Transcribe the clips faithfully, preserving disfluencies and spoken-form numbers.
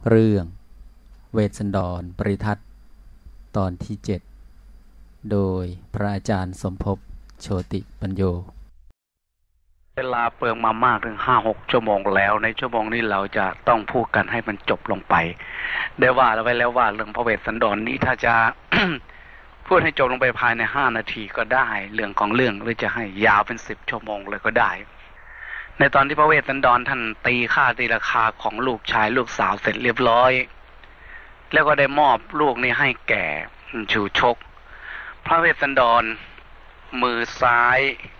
เรื่องเวสสันดรปริทัศน์ตอนที่เจ็ดโดยพระอาจารย์สมภพโชติปัญโยเวลาเปลืองมามากถึงห้าหกชั่วโมงแล้วในชั่วโมงนี้เราจะต้องพูดกันให้มันจบลงไปได้ว่าเราไว้แล้วว่าเรื่องพระเวสสันดรนี้ถ้าจะ พูดให้จบลงไปภายในห้านาทีก็ได้เรื่องของเรื่องหรือจะให้ยาวเป็นสิบชั่วโมงเลยก็ได้ในตอนที่พระเวสสันดรท่านตีค่าตีราคาของลูกชายลูกสาวเสร็จเรียบร้อยแล้วก็ได้มอบลูกนี้ให้แก่ชูชกพระเวสสันดรมือซ้าย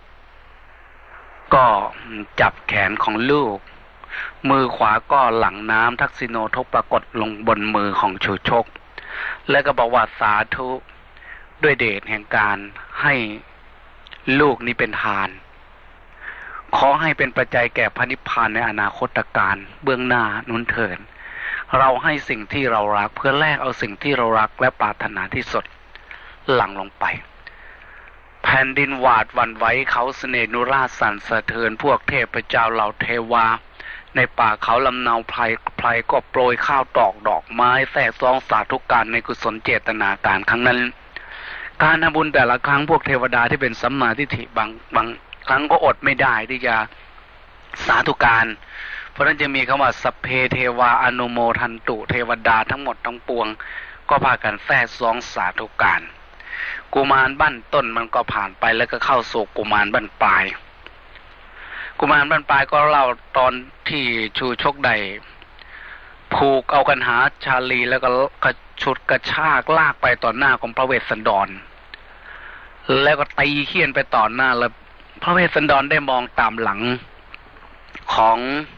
ก็จับแขนของลูกมือขวาก็หลังน้ำทักษิโนทกปรากฏลงบนมือของชูชกแล้วก็บอกว่าสาธุด้วยเดชแห่งการให้ลูกนี้เป็นทานขอให้เป็นปัจจัยแก่พระนิพพานในอนาคตการเบื้องหน้านุนเถิดเราให้สิ่งที่เรารักเพื่อแลกเอาสิ่งที่เรารักและปรารถนาที่สุดหลั่งลงไปแผ่นดินหวาดหวั่นไหวเขาเสน่นุราชสั่นสะเทือนพวกเทพเจ้าเหล่าเทวาในป่าเขาลำเนาไพรไพรก็โปรยข้าวตอกดอกไม้แส่ซองสาธุการในกุศลเจตนาการครั้งนั้นการทำบุญแต่ละครั้งพวกเทวดาที่เป็นสัมมาทิฏฐิบางบางครั้งก็อดไม่ได้ที่จะสาธุการเพราะนั้นจะมีคำว่าสัพเพเทวาอนุโมทันตุเทวดาทั้งหมดทั้งปวงก็พากันแส่ซองสาธุการกุมารบั้นต้นมันก็ผ่านไปแล้วก็เข้าสู่กุมารบั้นปลายกุมารบั้นปลายก็เล่าตอนที่ชูชกได้ผูกเอากันหาชาลีแล้วก็กระชุดกระชากลากไปต่อหน้าของพระเวสสันดรแล้วก็ตีเขี้ยนไปต่อหน้าแล้วพระเวสสันดรได้มองตามหลังของ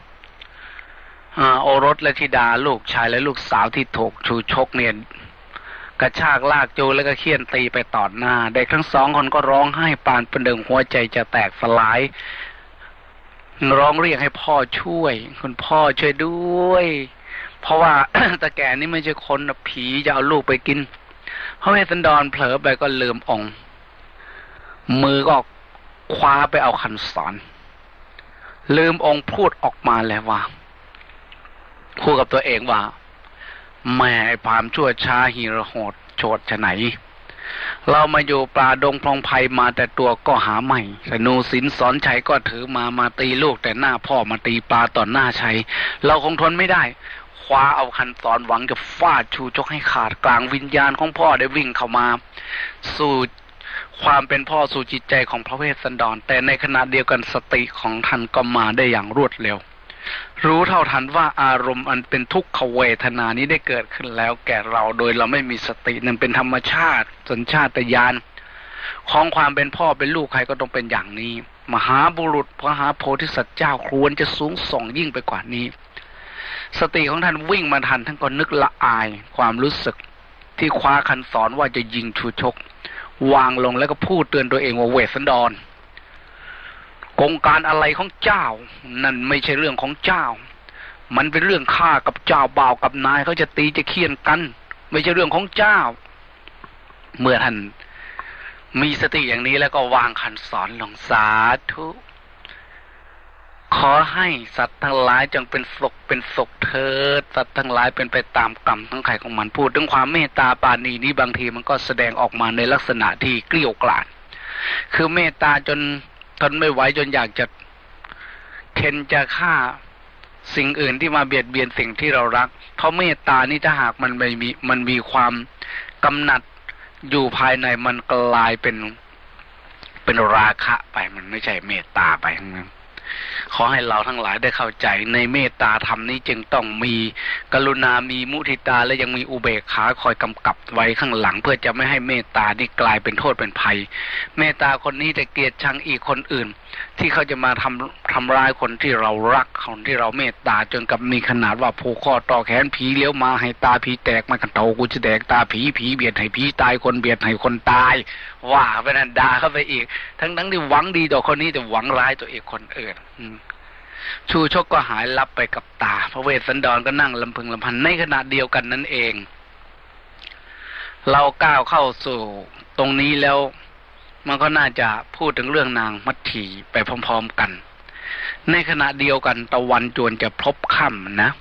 โอรสและธิดาลูกชายและลูกสาวที่ถูกชูชกเนี่ยกระชากลากจูแล้วก็เขี้ยนตีไปต่อหน้าเด็กทั้งสองคนก็ร้องไห้ปานประเดิมหัวใจจะแตกสลายร้องเรียกให้พ่อช่วยคุณพ่อช่วยด้วยเพราะว่า ตาแก่นี่ไม่ใช่คนนะผีจะเอาลูกไปกินพระเวสสันดรเผลอไปก็ลืมองค์มือก็คว้าไปเอาคันศรลืมองค์พูดออกมาแล้วว่าพูดกับตัวเองว่าแม่ไอ้พามชั่วช้าหิรโหดโฉดฉะไหนเรามาอยู่ป่าดงพงไพมาแต่ตัวก็หาใหม่ธนูศิลสอนชัยก็ถือมามาตีลูกแต่หน้าพ่อมาตีปลาต่อหน้าชัยเราคงทนไม่ได้คว้าเอาคันศรหวังจะฟาดชูชกให้ขาดกลางวิญญาณของพ่อได้วิ่งเข้ามาสู่ความเป็นพ่อสู่จิตใจของพระเวสสันดรแต่ในขณะเดียวกันสติของท่านก็มาได้อย่างรวดเร็วรู้เท่าทันว่าอารมณ์อันเป็นทุกขเวทนานี้ได้เกิดขึ้นแล้วแก่เราโดยเราไม่มีสตินั่นเป็นธรรมชาติสัญชาตญาณของความเป็นพ่อเป็นลูกใครก็ต้องเป็นอย่างนี้มหาบุรุษพระมหาโพธิสัตว์เจ้าควรจะสูงส่งยิ่งไปกว่านี้สติของท่านวิ่งมาทันท่านก็นึกละอายความรู้สึกที่คว้าคันศรว่าจะยิงชูชกวางลงแล้วก็พูดเตือนตัวเองว่าเวสสันดรกงการอะไรของเจ้านั่นไม่ใช่เรื่องของเจ้ามันเป็นเรื่องข้ากับเจ้าบ่าวกับนายเขาจะตีจะเคี่ยนกันไม่ใช่เรื่องของเจ้าเมื่อท่านมีสติอย่างนี้แล้วก็วางคันศรลงสาธุขอให้สัตว์ทั้งหลายจงเป็นสุขเป็นสุขเถิดสัตว์ทั้งหลายเป็นไปตามกรรมทั้งใครของมันพูดถึงความเมตตาปราณีนี้บางทีมันก็แสดงออกมาในลักษณะที่เกลี้ยกล่อมคือเมตตาจนทนไม่ไหวจนอยากจะเข็นจะฆ่าสิ่งอื่นที่มาเบียดเบียนสิ่งที่เรารักเพราะเมตตานี่ถ้าหากมันไม่มีมันมีความกำหนัดอยู่ภายในมันกลายเป็นเป็นราคะไปมันไม่ใช่เมตตาไปทั้งนั้นขอให้เราทั้งหลายได้เข้าใจในเมตตาธรรมนี้จึงต้องมีกรุณามีมุทิตาและยังมีอุเบกขาคอยกำกับไว้ข้างหลังเพื่อจะไม่ให้เมตตานี่กลายเป็นโทษเป็นภัยเมตตาคนนี้จะเกลียดชังอีกคนอื่นที่เขาจะมาทำทำร้ายคนที่เรารักคนที่เราเมตตาจนกับมีขนาดว่าผูกคอต่อแขนผีเลี้ยวมาให้ตาผีแตกมากันโตกูจะแตกตาผีผีเบียดให้ผีตายคนเบียดให้คนตายว่าไปนั่นด่าเข้าไปอีกทั้งทั้งที่หวังดีต่อคนนี้แต่หวังร้ายตัวเองคนอื่นชูชกก็หายลับไปกับตาพระเวสสันดรก็นั่งลำพึงลำพันในขณะเดียวกันนั่นเองเราก้าวเข้าสู่ตรงนี้แล้วมันก็น่าจะพูดถึงเรื่องนางมัทธีไปพร้อมๆกันในขณะเดียวกันตะวันจวนจะพลบค่ำนะ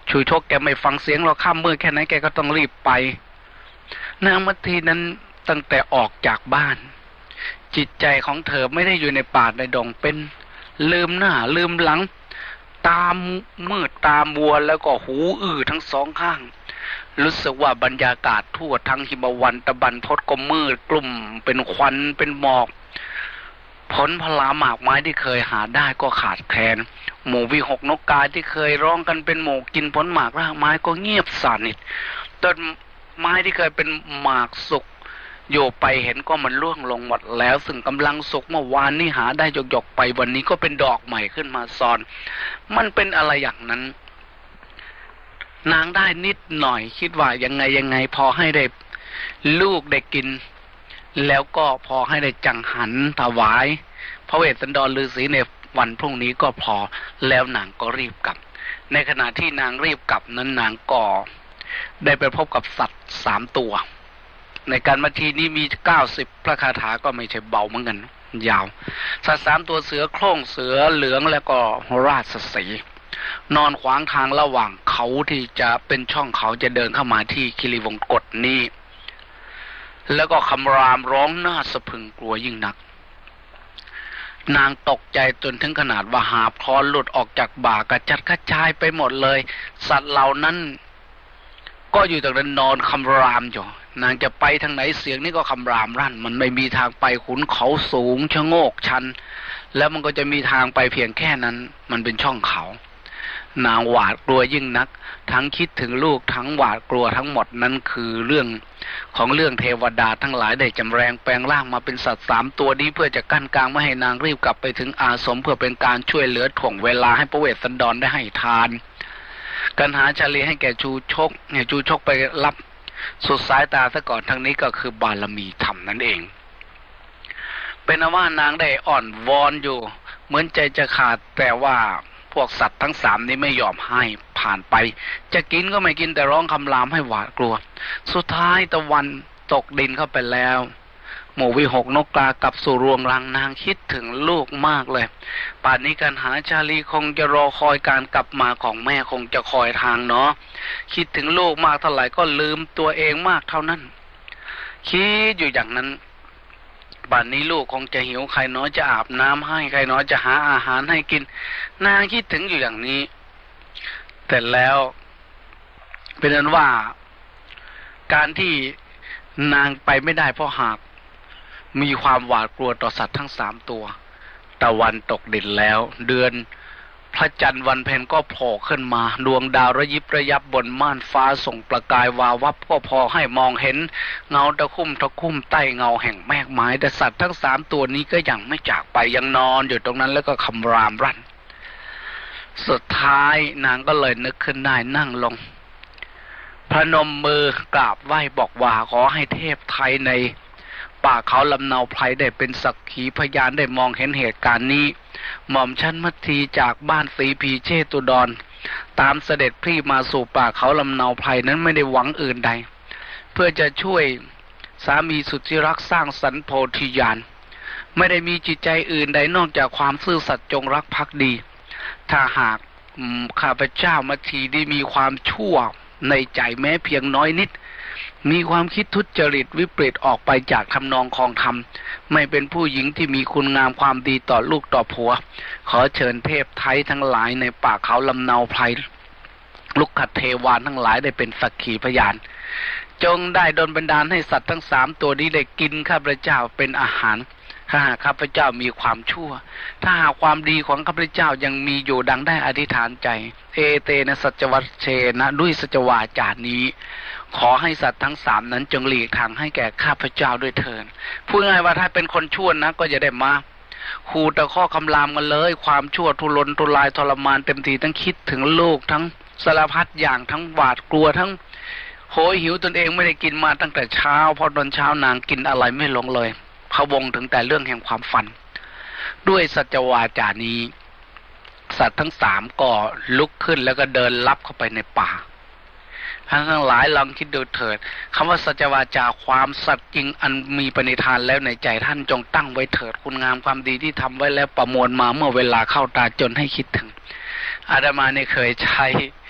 ชูชกแกไม่ฟังเสียงเราข้ามมือแค่ไหนแกก็ต้องรีบไปนางมัททีนั้นตั้งแต่ออกจากบ้านจิตใจของเธอไม่ได้อยู่ในป่าในดงเป็นลืมหน้าลืมหลังตามืดตามัวแล้วก็หูอื้อทั้งสองข้างรู้สึกว่าบรรยากาศทั่วทั้งหิมวันตะบันพดก็มืดกลุ่มเป็นควันเป็นหมอกผลพลาหมากไม้ที่เคยหาได้ก็ขาดแคลนหมู่วิหกนกกาที่เคยร้องกันเป็นหมู่กินผลหมากรากไม้ก็เงียบสนิทต้นไม้ที่เคยเป็นหมากสุกโยไปเห็นก็มันร่วงลงหมดแล้วซึ่งกำลังสุกเมื่อวานนี้หาได้หยกๆไปวันนี้ก็เป็นดอกใหม่ขึ้นมาซ้อนมันเป็นอะไรอย่างนั้นนางได้นิดหน่อยคิดว่ายังไงยังไงพอให้ได้ลูกได้กินแล้วก็พอให้ได้จังหันถวายพระเวสสันดรฤาษีในวันพรุ่งนี้ก็พอแล้วนางก็รีบกลับในขณะที่นางรีบกลับนั้นนางก็ได้ไปพบกับสัตว์สามตัวในการมาทีนี้มีเก้าสิบพระคาถาก็ไม่ใช่เบาเหมือนกันยาวสัตว์สามตัวเสือโคร่งเสือเหลืองแล้วก็ราชสีห์นอนขวางทางระหว่างเขาที่จะเป็นช่องเขาจะเดินเข้ามาที่คิริวงกฏนี้แล้วก็คำรามร้องน่าสะพรึงกลัวยิ่งนักนางตกใจจนถึงขนาดว่าหาบคอหลุดออกจากบ่ากระจัดกระจายไปหมดเลยสัตว์เหล่านั้นก็อยู่ตรงนั้นนอนคำรามอยู่นางจะไปทางไหนเสียงนี่ก็คำรามรั่นมันไม่มีทางไปขุนเขาสูงชะโงกชันแล้วมันก็จะมีทางไปเพียงแค่นั้นมันเป็นช่องเขานางหวาดกลัวยิ่งนักทั้งคิดถึงลูกทั้งหวาดกลัวทั้งหมดนั้นคือเรื่องของเรื่องเทวดาทั้งหลายได้จำแรงแปลงร่างมาเป็นสัตว์สามตัวนี้เพื่อจะกั้นกลางไม่ให้นางรีบกลับไปถึงอาสมเพื่อเป็นการช่วยเหลือถ่วงเวลาให้พระเวสสันดรได้ให้ทานกันหาชาลีให้แก่ชูชกเนี่ยชูชกไปรับสุดสายตาซะก่อนทั้งนี้ก็คือบารมีธรรมนั่นเองเป็นว่านางได้อ่อนวอนอยู่เหมือนใจจะขาดแต่ว่าพวกสัตว์ทั้งสามนี้ไม่ยอมให้ผ่านไปจะกินก็ไม่กินแต่ร้องคำรามให้หวาดกลัวสุดท้ายตะวันตกดินเข้าไปแล้วหมู่วิหกนกกากับสู่รวงรังนางคิดถึงลูกมากเลยป่านนี้กันหาชาลีคงจะรอคอยการกลับมาของแม่คงจะคอยทางเนาะคิดถึงลูกมากเท่าไหร่ก็ลืมตัวเองมากเท่านั้นคิดอยู่อย่างนั้นป่านนี้ลูกคงจะหิวใครน้อยจะอาบน้ำให้ใครน้อยจะหาอาหารให้กินนางคิดถึงอยู่อย่างนี้แต่แล้วเป็นนั้นว่าการที่นางไปไม่ได้เพราะหากมีความหวาดกลัวต่อสัตว์ทั้งสามตัวตะวันตกดินแล้วเดือนพระจันทร์วันเพ็ญก็โผล่ขึ้นมาดวงดาวระยิบระยับบนม่านฟ้าส่งประกายวาวับก็พอให้มองเห็นเงาตะคุ่มตะคุ่มใต้เงาแห่งแมกไม้แต่สัตว์ทั้งสามตัวนี้ก็ยังไม่จากไปยังนอนอยู่ตรงนั้นแล้วก็คำรามรั่นสุดท้ายนางก็เลยนึกขึ้นได้นั่งลงพนมมือกราบไหว้บอกว่าขอให้เทพไทยในป่าเขาลำเนาไพรได้เป็นสักขีพยานได้มองเห็นเหตุการณ์นี้หม่อมชั้นมัททีจากบ้านศรีพีเชตุดรตามเสด็จพี่มาสู่ป่าเขาลำเนาไพรนั้นไม่ได้หวังอื่นใดเพื่อจะช่วยสามีสุดที่รักสร้างสรรค์โพธิญาณไม่ได้มีจิตใจอื่นใดนอกจากความซื่อสัตย์จงรักภักดีถ้าหากข้าพเจ้ามัททีได้มีความชั่วในใจแม้เพียงน้อยนิดมีความคิดทุจริตวิปริตออกไปจากทำนองคองธรรมไม่เป็นผู้หญิงที่มีคุณงามความดีต่อลูกต่อผัวขอเชิญเทพไทยทั้งหลายในป่าเขาลำเนาไพรลุกขเทวานทั้งหลายได้เป็นสักขีพยานจงได้ดลบันดาลให้สัตว์ทั้งสามตัวนี้ได้กินข้าพเจ้าเป็นอาหารถ้าหากข้าพเจ้ามีความชั่วถ้าหากความดีของข้าพเจ้ายังมีอยู่ดังได้อธิษฐานใจเอเตนะสัจวัชเชนะด้วยสัจวาจานี้ขอให้สัตว์ทั้งสามนั้นจงหลีกทางให้แก่ข้าพเจ้าด้วยเถิดพูดง่ายว่าถ้าเป็นคนชั่วนะก็จะได้มาคูตะข้อคำรามกันเลยความชั่วทุรนทุรายทรมานเต็มทีทั้งคิดถึงลูกทั้งสารพัดอย่างทั้งหวาดกลัวทั้งโหยหิวตนเองไม่ได้กินมาตั้งแต่เช้าพอตอนเช้านางกินอะไรไม่ลงเลยพะวงถึงแต่เรื่องแห่งความฝันด้วยสัจวาจานี้สัตว์ทั้งสามก็ลุกขึ้นแล้วก็เดินลับเข้าไปในป่าท่านทั้งหลายลองคิดดูเถิดคำว่าสัจวาจาความสัตย์จริงอันมีปณิธานแล้วในใจท่านจงตั้งไว้เถิดคุณงามความดีที่ทำไว้แล้วประมวลมาเมื่อเวลาเข้าตาจนให้คิดถึงอาตมาเนี่ยเคยใช้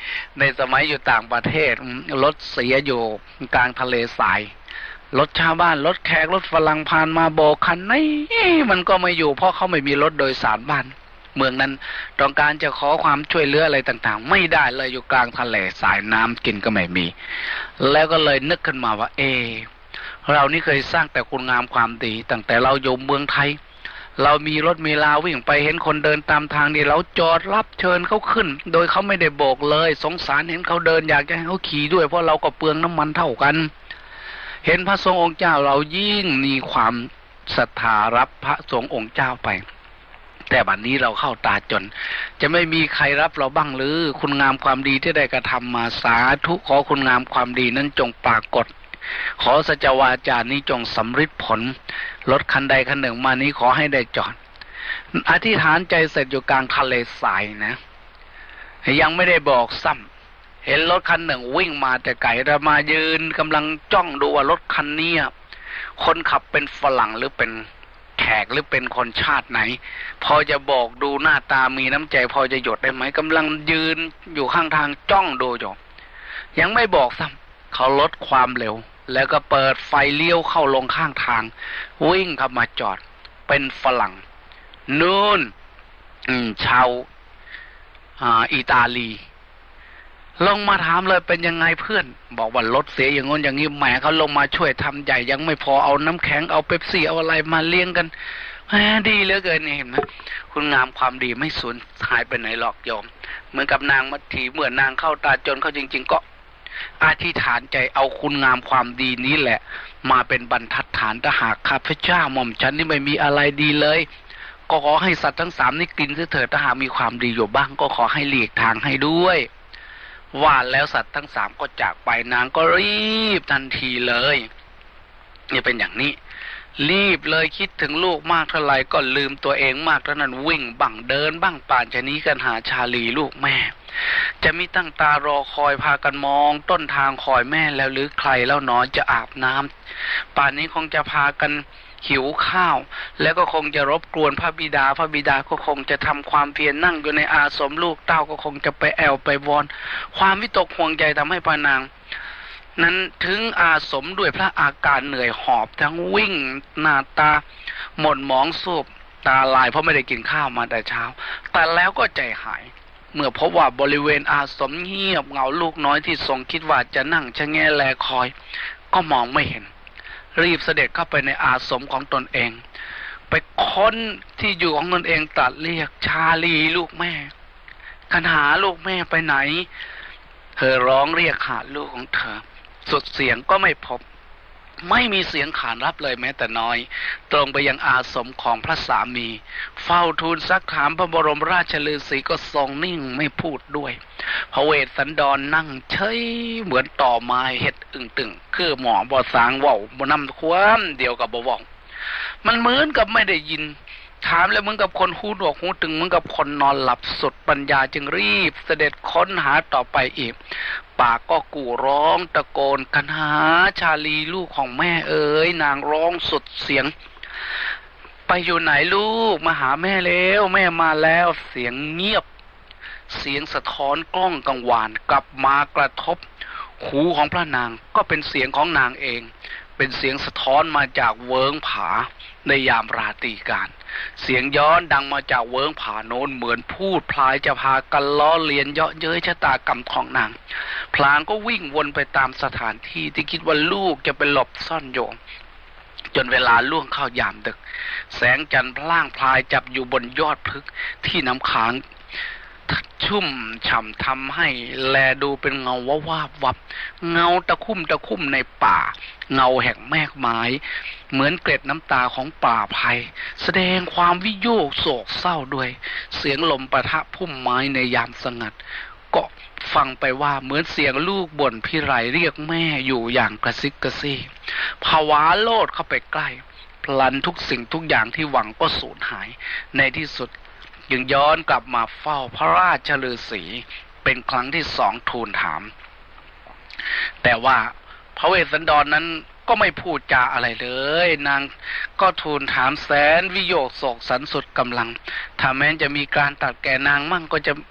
ในสมัยอยู่ต่างประเทศรถเสียอยู่กลางทะเลทรายรถชาวบ้านรถแขกรถฝรั่งผ่านมาโบกคันนี้มันก็ไม่อยู่เพราะเขาไม่มีรถโดยสารบ้านเมืองนั้นต้องการจะขอความช่วยเหลืออะไรต่างๆไม่ได้เลยอยู่กลางทะเลสายน้ำกินก็ไม่มีแล้วก็เลยนึกขึ้นมาว่าเอเรานี่เคยสร้างแต่คุณงามความดีตั้งแต่เราอยู่เมืองไทยเรามีรถมีลาวิ่งไปเห็นคนเดินตามทางนี่เราจอดรับเชิญเขาขึ้นโดยเขาไม่ได้โบกเลยสงสารเห็นเขาเดินอยากจะให้เขาขี่ด้วยเพราะเราก็เปลืองน้ำมันเท่ากันเห็นพระสงฆ์องค์เจ้าเรายิ่งมีความศรัทธารับพระสงฆ์องค์เจ้าไปแต่บัดนี้เราเข้าตาจนจะไม่มีใครรับเราบ้างหรือคุณงามความดีที่ได้กระทำมาสาธุขอคุณงามความดีนั้นจงปรากฏขอสัจวาจานี้จงสำฤทธิ์ผลรถคันใดคันหนึ่งมานี้ขอให้ได้จอดอธิษฐานใจเสร็จอยู่กลางทะเลทรายนะยังไม่ได้บอกซ้ำเห็นรถคันหนึ่งวิ่งมาแต่ไกลเรามายืนกำลังจ้องดูว่ารถคันนี้คนขับเป็นฝรั่งหรือเป็นแขกหรือเป็นคนชาติไหนพอจะบอกดูหน้าตามีน้ำใจพอจะหยดได้ไหมกำลังยืนอยู่ข้างทางจ้องดูอยู่ยังไม่บอกซ้ำเขาลดความเร็วแล้วก็เปิดไฟเลี้ยวเข้าลงข้างทางวิ่งเข้ามาจอดเป็นฝรั่งนู่นชาวอิตาลีลงมาถามเลยเป็นยังไงเพื่อนบอกว่ารถเสียอย่างงี้อย่างนี้แหมเขาลงมาช่วยทำใหญ่ยังไม่พอเอาน้ำแข็งเอาเป๊ปซี่เอาอะไรมาเลี้ยงกันแหมดีเหลือเกินนี่เห็นไหมคุณงามความดีไม่สูญหายไปไหนหรอกโยมเหมือนกับนางมัทธีเมื่อนางเข้าตาจนเขาจริงๆก็อธิษฐานใจเอาคุณงามความดีนี้แหละมาเป็นบรรทัดฐานถ้าหากข้าพเจ้าหม่อมฉันนี่ไม่มีอะไรดีเลยก็ขอให้สัตว์ทั้งสามนี่กินเถิดถ้าหากมีความดีอยู่บ้างก็ขอให้หลีกทางให้ด้วยว่าแล้วสัตว์ทั้งสามก็จากไปนางก็รีบทันทีเลยนี่เป็นอย่างนี้รีบเลยคิดถึงลูกมากเท่าไหร่ก็ลืมตัวเองมากเท่านั้นวิ่งบังเดินบ้างป่านชะนี้กันหาชาลีลูกแม่จะมีตั้งตารอคอยพากันมองต้นทางคอยแม่แล้วหรือใครแล้วหนอจะอาบน้ำป่านนี้คงจะพากันหิวข้าวแล้วก็คงจะรบกวนพระบิดาพระบิดาก็คงจะทำความเพียรนั่งอยู่ในอาสมลูกเต้าก็คงจะไปแอวไปวอนความวิตกห่วงใจทำให้พานางนั้นถึงอาสมด้วยพระอาการเหนื่อยหอบทั้งวิ่งหน้าตาหม่นหมองสูบตาลายเพราะไม่ได้กินข้าวมาแต่เช้าแต่แล้วก็ใจหายเมื่อพบว่าบริเวณอาสมเงียบเหงาลูกน้อยที่ทรงคิดว่าจะนั่งชะแงแลคอยก็มองไม่เห็นรีบเสด็จเข้าไปในอาสมของตนเองไปค้นที่อยู่ของตนเองตรัสเรียกชาลีลูกแม่คันหาลูกแม่ไปไหนเธอร้องเรียกหาลูกของเธอสุดเสียงก็ไม่พบไม่มีเสียงขานรับเลยแม้แต่น้อยตรงไปยังอาสมของพระสามีเฝ้าทูลซักถามพระบรมราชฤาษีก็ทรงนิ่งไม่พูดด้วยพระเวสสันดร น, นั่งเฉยเหมือนต่อไม้เห็ดอึ่งตึงคือหมอบ่สางเว้าบ่นำความเดียวกับบ่ว่องมันเหมือนกับไม่ได้ยินถามแล้วเหมือนกับคนหูหนวกหูตึงเหมือนกับคนนอนหลับสุดปัญญาจึงรีบเสด็จค้นหาต่อไปอีกปากก็กู่ร้องตะโกนกันหาชาลีลูกของแม่เอ๋ยนางร้องสุดเสียงไปอยู่ไหนลูกมาหาแม่แล้วแม่มาแล้วเสียงเงียบเสียงสะท้อนกล้องกังวานกลับมากระทบหูของพระนางก็เป็นเสียงของนางเองเป็นเสียงสะท้อนมาจากเวิ้งผาในยามราตรีการเสียงย้อนดังมาจากเวิ้งผาโน้นเหมือนพูดพลายจะพากันล้อเลียนเยาะเย้ยชะตากรรมของนางพลางก็วิ่งวนไปตามสถานที่ที่คิดว่าลูกจะไปหลบซ่อนอยู่จนเวลาล่วงเข้ายามดึกแสงจันทร์พล่างพลายจับอยู่บนยอดพฤกษ์ที่น้ำค้างชุ่มฉ่ำทำให้แลดูเป็นเงาวาวาบวับเงาตะคุ่มตะคุ่มในป่าเงาแห่งแมกไม้เหมือนเกล็ดน้ำตาของป่าไผ่แสดงความวิโยคโศกเศร้าด้วยเสียงลมปะทะพุ่มไม้ในยามสงัดก็ฟังไปว่าเหมือนเสียงลูกบ่นพิไรเรียกแม่อยู่อย่างกระซิกกระซี่ภาวะโลดเข้าไปใกล้พลันทุกสิ่งทุกอย่างที่หวังก็สูญหายในที่สุดยังย้อนกลับมาเฝ้าพระราชฤาษีเป็นครั้งที่สองทูลถามแต่ว่าพระเวสสันดร นั้นก็ไม่พูดจาอะไรเลยนางก็ทูลถามแสนวิโยคโศกสันสุดกำลังถ้าแม้จะมีการตัดแก่นางมั่งก็จะ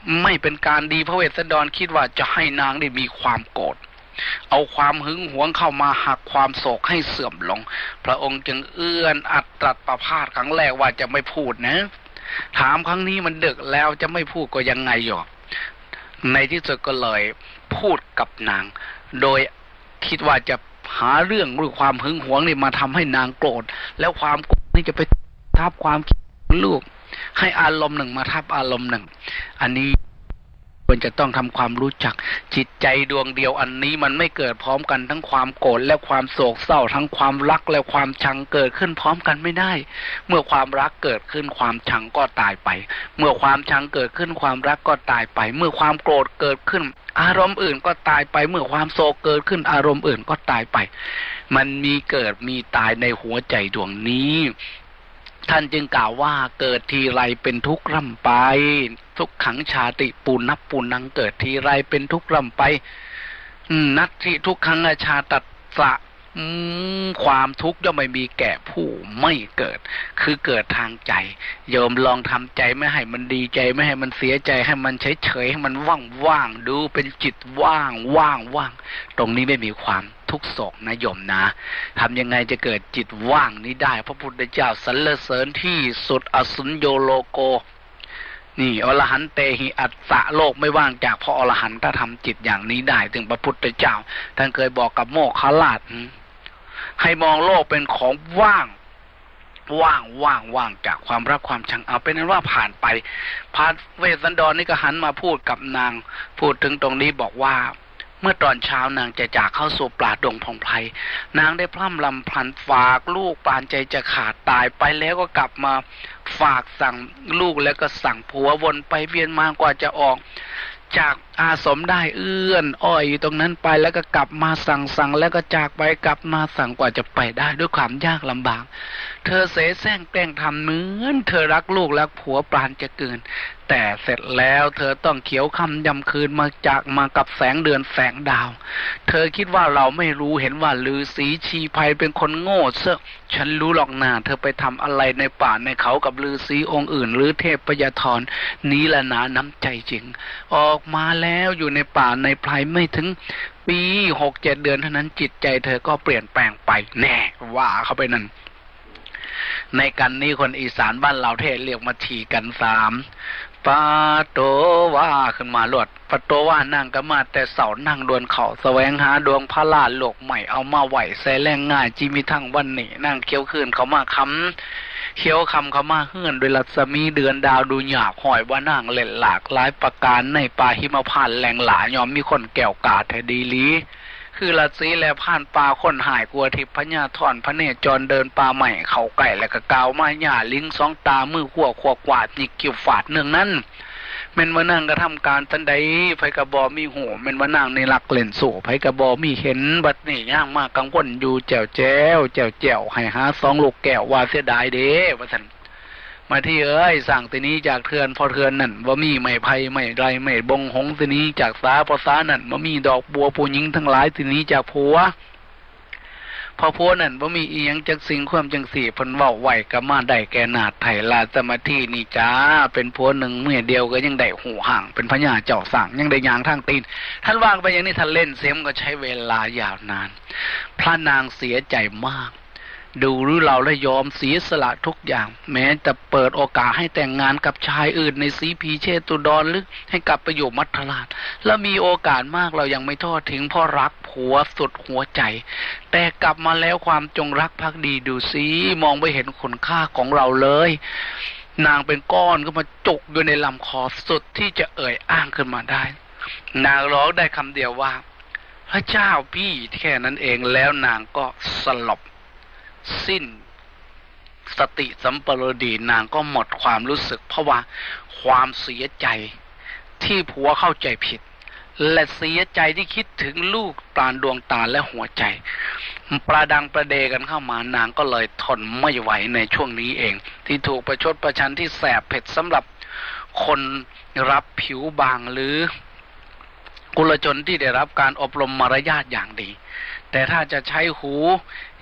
ไม่เป็นการดีพระเวสสันดรคิดว่าจะให้นางได้มีความโกรธเอาความหึงหวงเข้ามาหักความโศกให้เสื่อมลงพระองค์จึงเอื้อนอัดตรัสประพาสครั้งแรกว่าจะไม่พูดนะถามครั้งนี้มันดึกแล้วจะไม่พูดก็ยังไงอยู่ในที่สุดก็เลยพูดกับนางโดยคิดว่าจะหาเรื่องหรือความหึงหวงนี่มาทำให้นางโกรธแล้วความโกรธนี่จะไปทับความคิดลูกให้อารมณ์หนึ่งมาทับอารมณ์หนึ่งอันนี้ควรจะต้องทำความรู้จักจิตใจดวงเดียวอันนี้มันไม่เกิดพร้อมกันทั้งความโกรธและความโศกเศร้าทั้งความรักและความชังเกิดขึ้นพร้อมกันไม่ได้เมื่อความรักเกิดขึ้นความชังก็ตายไปเมื่อความชังเกิดขึ้นความรักก็ตายไปเมื่อความโกรธเกิดขึ้นอารมณ์อื่นก็ตายไปเมื่อความโศกเกิดขึ้นอารมณ์อื่นก็ตายไปมันมีเกิดมีตายในหัวใจดวงนี้ท่านจึงกล่าวว่าเกิดทีไรเป็นทุกข์ร่ำไปทุกขังชาติปูนับปูนังเกิดทีไรเป็นทุกข์ร่ำไปนัตถิทุกขังชาตัสสะความทุกข์ย่อมไม่มีแก่ผู้ไม่เกิดคือเกิดทางใจโยมลองทำใจไม่ให้มันดีใจไม่ให้มันเสียใจให้มันเฉยเฉยให้มันว่างว่างดูเป็นจิตว่างว่างว่างตรงนี้ไม่มีความทุกข์โศกนะโยมนะทำยังไงจะเกิดจิตว่างนี้ได้พระพุทธเจ้าสรรเสริญที่สุดอสุญโยโลโกนี่อรหันเตหิอัสสะโลกไม่ว่างจากพระอรหันต์ถ้าทำจิตอย่างนี้ได้ถึงพระพุทธเจ้าท่านเคยบอกกับโมคคัลลาชให้มองโลกเป็นของว่างว่างว่างว่างจากความรักความชังเอาเป็นนั้นว่าผ่านไปพระเวสสันดรนี่ก็หันมาพูดกับนางพูดถึงตรงนี้บอกว่าเมื่อตอนเช้านางจะจากเข้าสู่ป่าดงพงไพรนางได้พร่ำรำพันฝากลูกปานใจจะขาดตายไปแล้วก็กลับมาฝากสั่งลูกแล้วก็สั่งผัววนไปเวียนมากว่าจะออกจากอาสมได้เอื้อนอ้อยอยู่ตรงนั้นไปแล้วก็กลับมาสั่งสั่งแล้วก็จากไปกลับมาสั่งกว่าจะไปได้ด้วยความยากลำบากเธอเสแสร้งแกล้งทำเหมือนเธอรักลูกรักผัวปานจะเกินแต่เสร็จแล้วเธอต้องเขียวค่ำยำคืนมาจากมากับแสงเดือนแสงดาวเธอคิดว่าเราไม่รู้เห็นว่าฤาษีชีไพรเป็นคนโง่เซอะฉันรู้หรอกนาเธอไปทำอะไรในป่าในเขากับฤาษีองค์อื่นหรือเทพพยาธรนี้ละนาน้ำใจจริงออกมาแล้วอยู่ในป่าในไพรไม่ถึงปีหกเจ็ดเดือนเท่านั้นจิตใจเธอก็เปลี่ยนแปลงไปแน่ว่าเข้าไปนั่นในกันนี้คนอีสานบ้านเราเทศเรียกมาทีกันสามปาโตว่าขึ้นมาลวดปาโตว่านั่งก็มาแต่เสานั่งดวนเขาแสวงหาดวงพระลาโลกใหม่เอามาไหวใส่แรงง่ายจีมีทั้งวันนี้นั่งเคี้ยวคืนเขามาคำเคี้ยวคำเขามาเฮื่อนโดยรัศมีเดือนดาวดูหยาบหอยว่านั่งเล่นหลากหลายประการในป่าหิมพานต์แหลงหลายอมมีคนแก้วกาแท้ดีลีคือละสีและผ่านป่าคนหายกลัวทิพพญาถอนพระเนจรเดินป่าใหม่เขาไก่และก็กาวมาหญ้าลิงสองตามือขวบขวบกวาดยิกกิ้วฝาดเนื่องนั้นแม่นว่านั่งกระทำการทันใดไผกระบอมีหูแม่นว่านั่งในหลักเล่นสู่ไผกระบอมีเห็นบัดนี้ย่างมากกังวลอยู่แจ๋วแจ๋วแจ๋วแจ๋วให้หาสองลูกแก้วว่าเสียดายเด้ว่าซั่นมาที่เอ้ยสั่งตีนี้จากเทือนพอเทือนนั่นว่ามีไม่ไผ่ไม่ไรไม่บงหงตีนี้จากสาพอสานั่นว่ามีดอกบัวผู้หญิงทั้งหลายตีนี้จากผัวพอผัวนั่นว่ามีอีหยังจากสิ่งความจังสี่เพิ่นเว้าไหวก็มาได้แก่นาไถลาสมาธินี่จ้าเป็นผัวหนึ่งเมื่อเดียวก็ยังได้หูห่างเป็นพญาเจ้าสั่งยังได้ยางทางตีนท่านวางไปอย่างนี้ท่านเล่นเสียมก็ใช้เวลายาวนานพระนางเสียใจมากดูหรือเราได้ยอมเสียสละทุกอย่างแม้แต่เปิดโอกาสให้แต่งงานกับชายอื่นในสีพีเชตุดรหรือให้กลับไปอยู่มัทราชแล้วมีโอกาสมากเรายังไม่ทอดทิ้งเพราะรักผัวสุดหัวใจแต่กลับมาแล้วความจงรักภักดีดูสิมองไม่เห็นคุณค่าของเราเลยนางเป็นก้อนก็มาจุกอยู่ในลำคอสุดที่จะเอ่ยอ้างขึ้นมาได้นางร้องได้คำเดียวว่าพระเจ้าพี่แค่นั้นเองแล้วนางก็สลบสิ้นสติสัมปโรดีนางก็หมดความรู้สึกเพราะว่าความเสียใจที่ผัวเข้าใจผิดและเสียใจที่คิดถึงลูกปราณดวงตาและหัวใจประดังประเดกันเข้ามานางก็เลยทนไม่ไหวในช่วงนี้เองที่ถูกประชดประชันที่แสบเผ็ดสำหรับคนรับผิวบางหรือกุลชนที่ได้รับการอบรมมารยาทอย่างดีแต่ถ้าจะใช้หู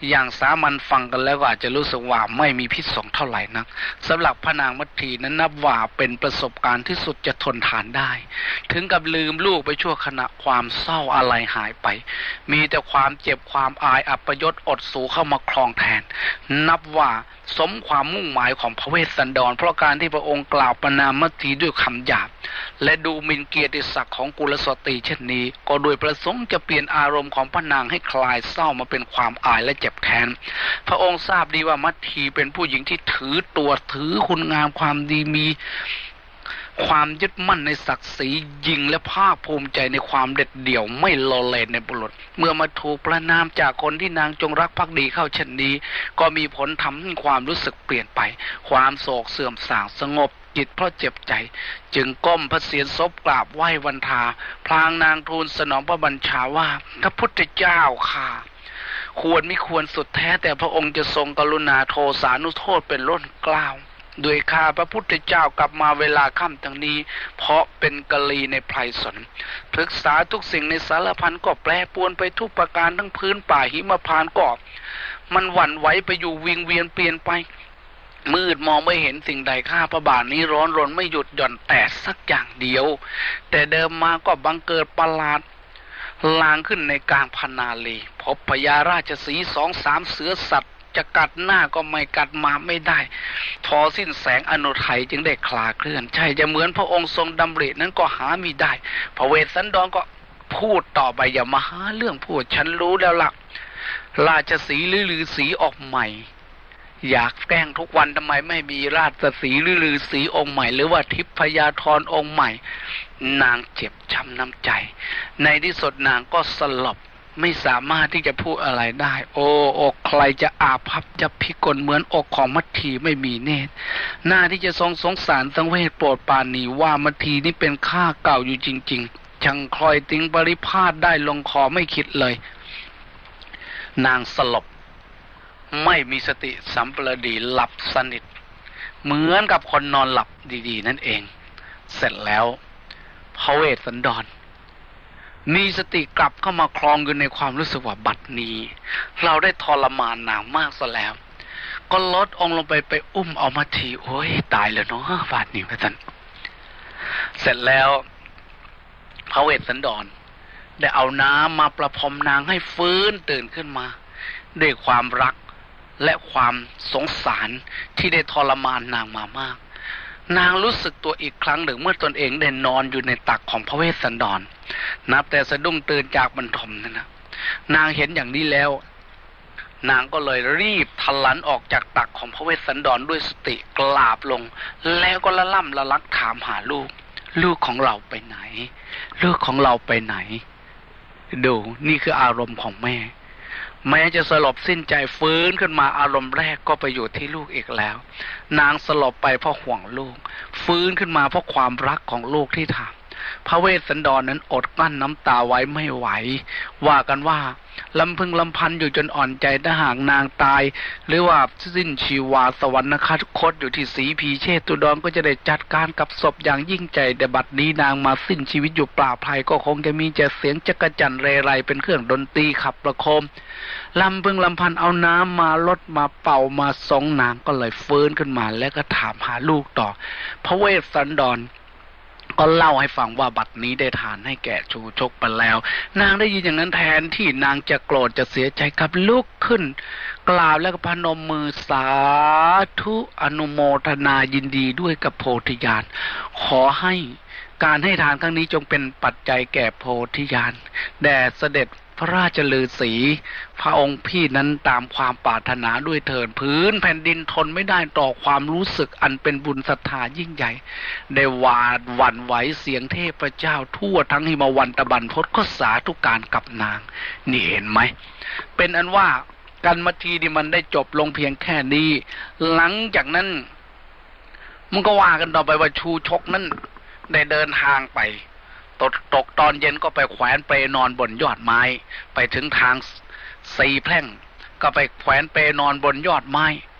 อย่างสามัญฟังกันแล้วก็อาจจะรู้สึกว่าไม่มีพิษสงเท่าไหร่นักสำหรับพระนางมัทธีนั้นนับว่าเป็นประสบการณ์ที่สุดจะทนทานได้ถึงกับลืมลูกไปชั่วขณะความเศร้าอะไรหายไปมีแต่ความเจ็บความอายอัปยศอดสูเข้ามาครองแทนนับว่าสมความมุ่งหมายของพระเวสสันดรเพราะการที่พระองค์กล่าวประณามมัทธีด้วยคำหยาบและดูหมิ่นเกียรติศักดิ์ของกุลสตรีเช่นนี้ก็โดยประสงค์จะเปลี่ยนอารมณ์ของพระนางให้คลายเศร้ามาเป็นความอายและเจ็บแค้นพระองค์ทราบดีว่ามัทธีเป็นผู้หญิงที่ถือตัวถือคุณงามความดีมีความยึดมั่นในศักดิ์ศรียิ่งและภาคภูมิใจในความเด็ดเดี่ยวไม่โลเลในบุรุษเมื่อมาถูกประณามจากคนที่นางจงรักภักดีเข้าเช่นนี้ก็มีผลทำให้ความรู้สึกเปลี่ยนไปความโศกเสื่อมทรางสงบจิตเพราะเจ็บใจจึงก้มพระเศียรศพกราบไหว้วันทาพลางนางทูลสนองพระบัญชาว่าพระพุทธเจ้าค่ะควรไม่ควรสุดแท้แต่พระองค์จะทรงกรุณาโทสานุโทษเป็นล้นเกล้าโดยข้าพระพุทธเจ้ากลับมาเวลาค่ำทั้งนี้เพราะเป็นกะลีในไพรสนปรึกษาทุกสิ่งในสารพันก็แปรปรวนไปทุกประการทั้งพื้นป่าหิมพานต์ก็มันหวั่นไหวไปอยู่วิงเวียนเปลี่ยนไปมืดมองไม่เห็นสิ่งใดข้าพระบาทนี้ร้อนรนไม่หยุดหย่อนแต่สักอย่างเดียวแต่เดิมมาก็บังเกิดประหลาดลางขึ้นในกลางพนาลีพบพญาราชสีห์สองสามเสือสัตว์จะกัดหน้าก็ไม่กัดมาไม่ได้ทอสิ้นแสงอนุทัยจึงได้คลาเคลื่อนใช่จะเหมือนพระองค์ทรงดำรินั้นก็หามิได้พระเวสสันดรก็พูดต่อไปอย่ามาหาเรื่องพูดฉันรู้แล้วล่ะราชสีห์หรือฤาษีออกใหม่อยากแกล้งทุกวันทำไมไม่มีราชสีห์หรือฤาษีองค์ใหม่หรือว่าทิพยาธรองค์ใหม่นางเจ็บช้ำน้ำใจในที่สุดนางก็สลบไม่สามารถที่จะพูดอะไรได้โอ้อกใครจะอาภัพจะพิกลเหมือนอกของมัทธีไม่มีเนตรหน้าที่จะทรงสงสารสังเวชโปรดปราณีว่ามัทธีนี่เป็นข้าเก่าอยู่จริงๆช่างคอยติงปริพาทได้ลงคอไม่คิดเลยนางสลบไม่มีสติสัมปราณีหลับสนิทเหมือนกับคนนอนหลับดีๆนั่นเองเสร็จแล้วพระเวสสันดรมีสติกลับเข้ามาคลองอยู่ในความรู้สึกว่าบัดนี้เราได้ทรมานนางมากซะแล้วก็ลดองลงไปไปอุ้มเอามัทธีโอ้ยตายแล้วเนาะบาดนี้พระท่านเสร็จแล้วพระเวสสันดรได้เอาน้ำมาประพรมนางให้ฟื้นตื่นขึ้นมาด้วยความรักและความสงสารที่ได้ทรมานนางมามากนางรู้สึกตัวอีกครั้งหนึ่งเมื่อตนเองได้นอนอยู่ในตักของพระเวสสันดรนับแต่สะดุ้งตื่นจากบรรทมนั่นนะนางเห็นอย่างนี้แล้วนางก็เลยรีบทะลันออกจากตักของพระเวสสันดรด้วยสติกราบลงแล้วก็ละล่ำละลักถามหาลูกลูกของเราไปไหนลูกของเราไปไหนดูนี่คืออารมณ์ของแม่แม้จะสลบสิ้นใจฟื้นขึ้นมาอารมณ์แรกก็ไปอยู่ที่ลูกอีกแล้วนางสลบไปเพราะห่วงลูกฟื้นขึ้นมาเพราะความรักของลูกที่ทำพระเวสสันดรนั้นอดกลั้นน้ำตาไว้ไม่ไหวว่ากันว่าลำพึงลำพันอยู่จนอ่อนใจถ้าหากนางตายหรือว่าสิ้นชีวาสวรรคตอยู่ที่ศรีพีเชตุดรก็จะได้จัดการกับศพอย่างยิ่งใจแต่บัดนี้นางมาสิ้นชีวิตอยู่เปล่าภายก็คงจะมีแต่เสียงจักจั่นเรไรเป็นเครื่องดนตรีขับประโคมลำพึงลำพันเอาน้ำมาลดมาเป่ามาสองนางก็เลยฟื้นขึ้นมาแล้วก็ถามหาลูกต่อพระเวสสันดรก็เล่าให้ฟังว่าบัดนี้ได้ทานให้แก่ชูชกไปแล้วนางได้ยินอย่างนั้นแทนที่นางจะโกรธจะเสียใจกับลุกขึ้นกล่าวแล้วก็พนมมือสาธุอนุโมทนายินดีด้วยกับโพธิญาณขอให้การให้ทานครั้งนี้จงเป็นปัจจัยแก่โพธิญาณแด่เสด็จพระราชฤาษีพระองค์พี่นั้นตามความปรารถนาด้วยเถิดพื้นแผ่นดินทนไม่ได้ต่อความรู้สึกอันเป็นบุญศรัทธายิ่งใหญ่ได้หวาดหวั่นไหวเสียงเทพเจ้าทั่วทั้งหิมวันตะบันพศก็สาธุการกับนางนี่เห็นไหมเป็นอันว่าการมัทธีนี่มันได้จบลงเพียงแค่นี้หลังจากนั้นมันก็ว่ากันต่อไปว่าชูชกนั้นได้เดินทางไปตกตกตอนเย็นก็ไปแขวนเปลนอนบนยอดไม้ไปถึงทางสี่แพร่งก็ไปแขวนเปลนอนบนยอดไม้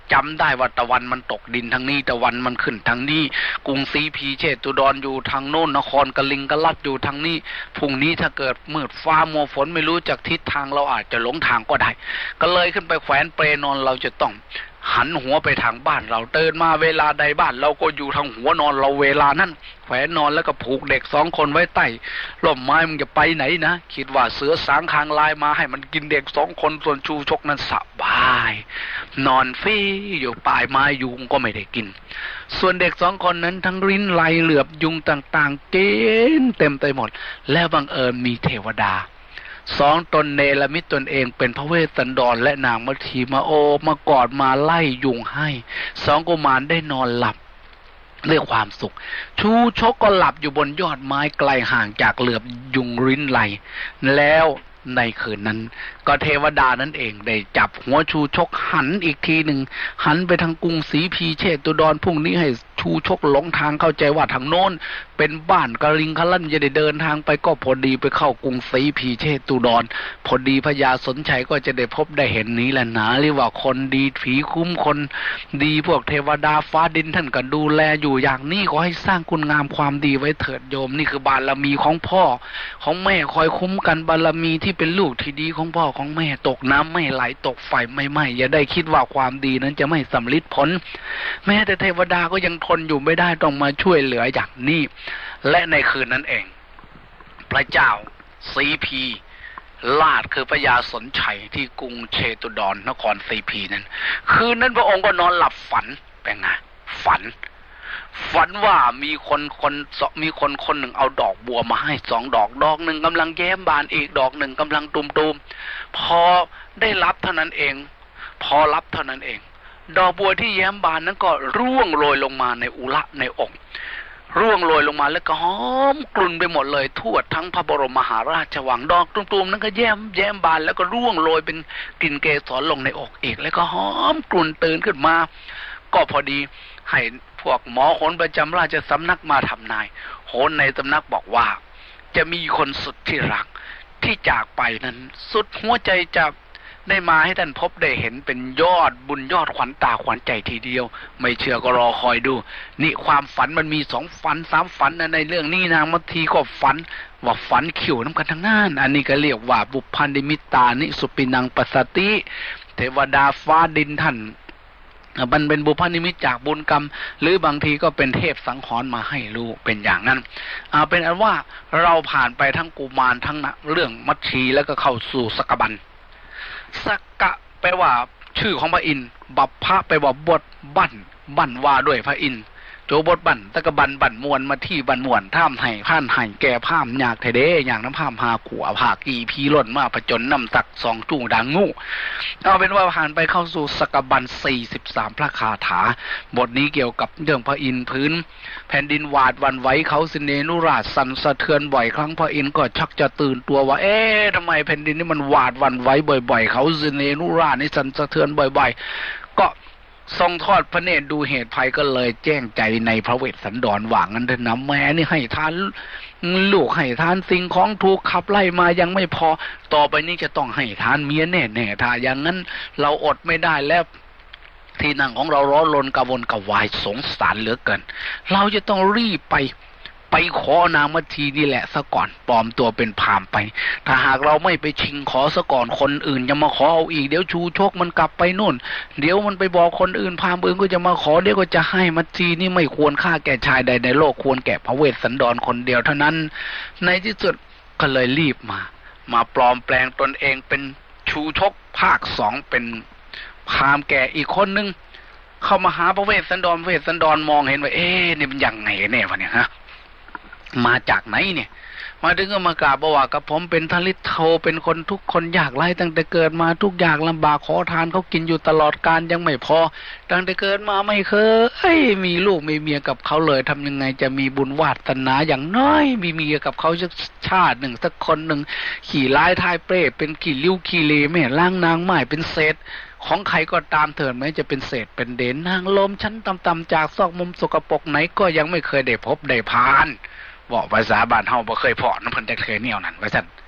จำได้ว่าตะวันมันตกดินทางนี้ตะวันมันขึ้นทางนี้กรุงศรีพีเชตุดรอยู่ทางโน้นนครกลิงกลัดอยู่ทางนี้พรุ่งนี้ถ้าเกิดมืดฟ้ามัวฝนไม่รู้จักทิศทางเราอาจจะหลงทางก็ได้ก็เลยขึ้นไปแขวนเปลนอนเราจะต้องหันหัวไปทางบ้านเราเดินมาเวลาใดบ้านเราก็อยู่ทางหัวนอนเราเวลานั้นแขวนนอนแล้วก็ผูกเด็กสองคนไว้ใต้ร่มไม้มึงจะไปไหนนะคิดว่าเสือสางคางลายมาให้มันกินเด็กสองคนส่วนชูชกนั้นสบายนอนฟรีอยู่ปลายไม้ยุงก็ไม่ได้กินส่วนเด็กสองคนนั้นทั้งริ้นไหลเหลือบยุงต่างๆเกณฑ์เต็มไปหมดแล้วบังเอิญมีเทวดาสองตนเนรมิตตนเองเป็นพระเวสสันดรและนางมัทธีมาโอมากอดมาไล่ยุงให้สองกุมารได้นอนหลับด้วยความสุขชูชกก็หลับอยู่บนยอดไม้ไกลห่างจากเหลือบยุงริ้นไหลแล้วในคืนนั้นก็เทวดานั่นเองได้จับหัวชูชกหันอีกทีหนึ่งหันไปทางกรุงศรีพีเชตุดรพรุ่งนี้ให้ชูชกหลงทางเข้าใจว่าทางโน้นเป็นบ้านกลิงคลันจะได้เดินทางไปก็พอดีไปเข้ากรุงศรีพีเชตุดรพอดีพญาสนชัยก็จะได้พบได้เห็นนี้แหละนะเรียกว่าคนดีผีคุ้มคนดีพวกเทวดาฟ้าดินท่านก็ดูแลอยู่อย่างนี้ขอให้สร้างคุณงามความดีไว้เถิดโยมนี่คือบารมีของพ่อของแม่คอยคุ้มกันบารมีที่เป็นลูกที่ดีของพ่อของแม่ตกน้ำไม่ไหลตกไฟไม่ไหม้อย่าได้คิดว่าความดีนั้นจะไม่สำลิดผลแม้แต่เทวดาก็ยังทนอยู่ไม่ได้ต้องมาช่วยเหลืออย่างนี้และในคืนนั้นเองพระเจ้าศรีพีลาดคือพญาสนชัยที่กรุงเชตุดรนครศรีพีนั้นคืนนั้นพระองค์ก็นอนหลับฝันเป็นไงฝันฝันว่ามีคนคนมีคนคนหนึ่งเอาดอกบัวมาให้สองดอกดอกหนึ่งกำลังแย้มบานอีกดอกหนึ่งกำลังตุ่มๆพอได้รับเท่านั้นเองพอรับเท่านั้นเองดอกบัวที่แย้มบานนั้นก็ร่วงโรยลงมาในอุระในอกร่วงโรยลงมาแล้วก็หอมกลุ่นไปหมดเลยทั่วทั้งพระบรมมหาราชวังดอกตุ่มๆนั้นก็แย้มแย้มบานแล้วก็ร่วงโรยเป็นกลิ่นเกสรลงในอกอีกแล้วก็หอมกลุ่นตื่นขึ้นมาก็พอดีให้พวกหมอโหรประจำราชสำนักมาทำนายโหรในสำนักบอกว่าจะมีคนสุดที่รักที่จากไปนั้นสุดหัวใจจะได้มาให้ท่านพบได้เห็นเป็นยอดบุญยอดขวัญตาขวัญใจทีเดียวไม่เชื่อก็รอคอยดูนี่ความฝันมันมีสองฝันสามฝันนะในเรื่องนี้นางมัทธีก็ฝันว่าฝันขิวน้ำกันทั้งนั้นอันนี้ก็เรียกว่าบุพพันธิมิตานิสุปินังปัสสติเทวดาฟ้าดินท่านมันเป็นบุพนิมิตจากบุญกรรมหรือบางทีก็เป็นเทพสังหรณ์มาให้รู้เป็นอย่างนั้นเอาเป็นอันว่าเราผ่านไปทั้งกุมารทั้งเรื่องมัทธีแล้วก็เข้าสู่สกบันสกะแปลว่าชื่อของพระอินทร์บัพพะแปลว่าบทบั้นบั้นว่าด้วยพระอินทร์โจบทบั้นตะกบันบั้นมวนมาที่บั้นมวนท่ามให้ผ่านให้แก่พามยากไทเดอย่างน้ำพามหาขัวผากีพีล้นมาผจญน้ำตักสองจูดังงูเอาเป็นว่าผ่านไปเข้าสู่สกบันสี่สิบสามพระคาถาบทนี้เกี่ยวกับเรื่องพระอินทร์พื้นแผ่นดินหวาดวันไหวเขาสิเนนุราชสั่นสะเทือนบ่อยครั้งพระอินทร์ก็ชักจะตื่นตัวว่าเอ๊ะทำไมแผ่นดินนี้มันหวาดวันไหวบ่อยๆเขาสิเนนุราชนี่สั่นสะเทือนบ่อยๆก็ทรงทอดพระเนตรดูเหตุภัยก็เลยแจ้งใจในพระเวสสันดรว่างั้นเถอะนะแม่นี่ให้ทานลูกให้ทานสิ่งของถูกขับไล่มายังไม่พอต่อไปนี้จะต้องให้ทานเมียแน่ๆถ้าอย่างนั้นเราอดไม่ได้แล้วที่นั่งของเราร้อนรนกระวนกระวายสงสารเหลือเกินเราจะต้องรีบไปไปขอนางมัทธีนี่แหละซะก่อนปลอมตัวเป็นพราหมณ์ไปถ้าหากเราไม่ไปชิงขอซะก่อนคนอื่นจะมาขอเอาอีกเดี๋ยวชูชกมันกลับไปนู่นเดี๋ยวมันไปบอกคนอื่นพราหมณ์อื่นก็จะมาขอเดี๋ยวก็จะให้มัทธีนี่ไม่ควรค่าแก่ชายใดในโลกควรแก่พระเวสสันดรคนเดียวเท่านั้นในที่สุดก็เลยรีบมามาปลอมแปลงตนเองเป็นชูชกภาคสองเป็นพราหมณ์แก่อีกคนนึงเข้ามาหาพระเวสสันดรพระเวสสันดรมองเห็นว่าเอ๊ะนี่มันยังไงแน่วะเนี่ยฮะมาจากไหนเนี่ยมาถึงก็มากราบบอกว่ากับผมเป็นทลิตโทเป็นคนทุกคนยากไร้ตั้งแต่เกิดมาทุกอย่างลำบากขอทานเขากินอยู่ตลอดกาลยังไม่พอตั้งแต่เกิดมาไม่เคยมีลูกมีเมียกับเขาเลยทำยังไงจะมีบุญวาสนาอย่างน้อยมีเมียกับเขาสักชาติหนึ่งสักคนหนึ่งขี่ร้ายทายเปรตเป็นขี่ลิ้วขี่เลแม่ล่างนางไม้เป็นเศษของใครก็ตามเถิดแม้จะเป็นเศษเป็นเด่นนางลมชั้นต่ำๆจากซอกมุมสกปรกไหนก็ยังไม่เคยได้พบได้ผ่านบอกภาษาบ้านเฮาบ่เคยพอน้ำเพิ่นจะเคยแนวนั้นว่าซั่น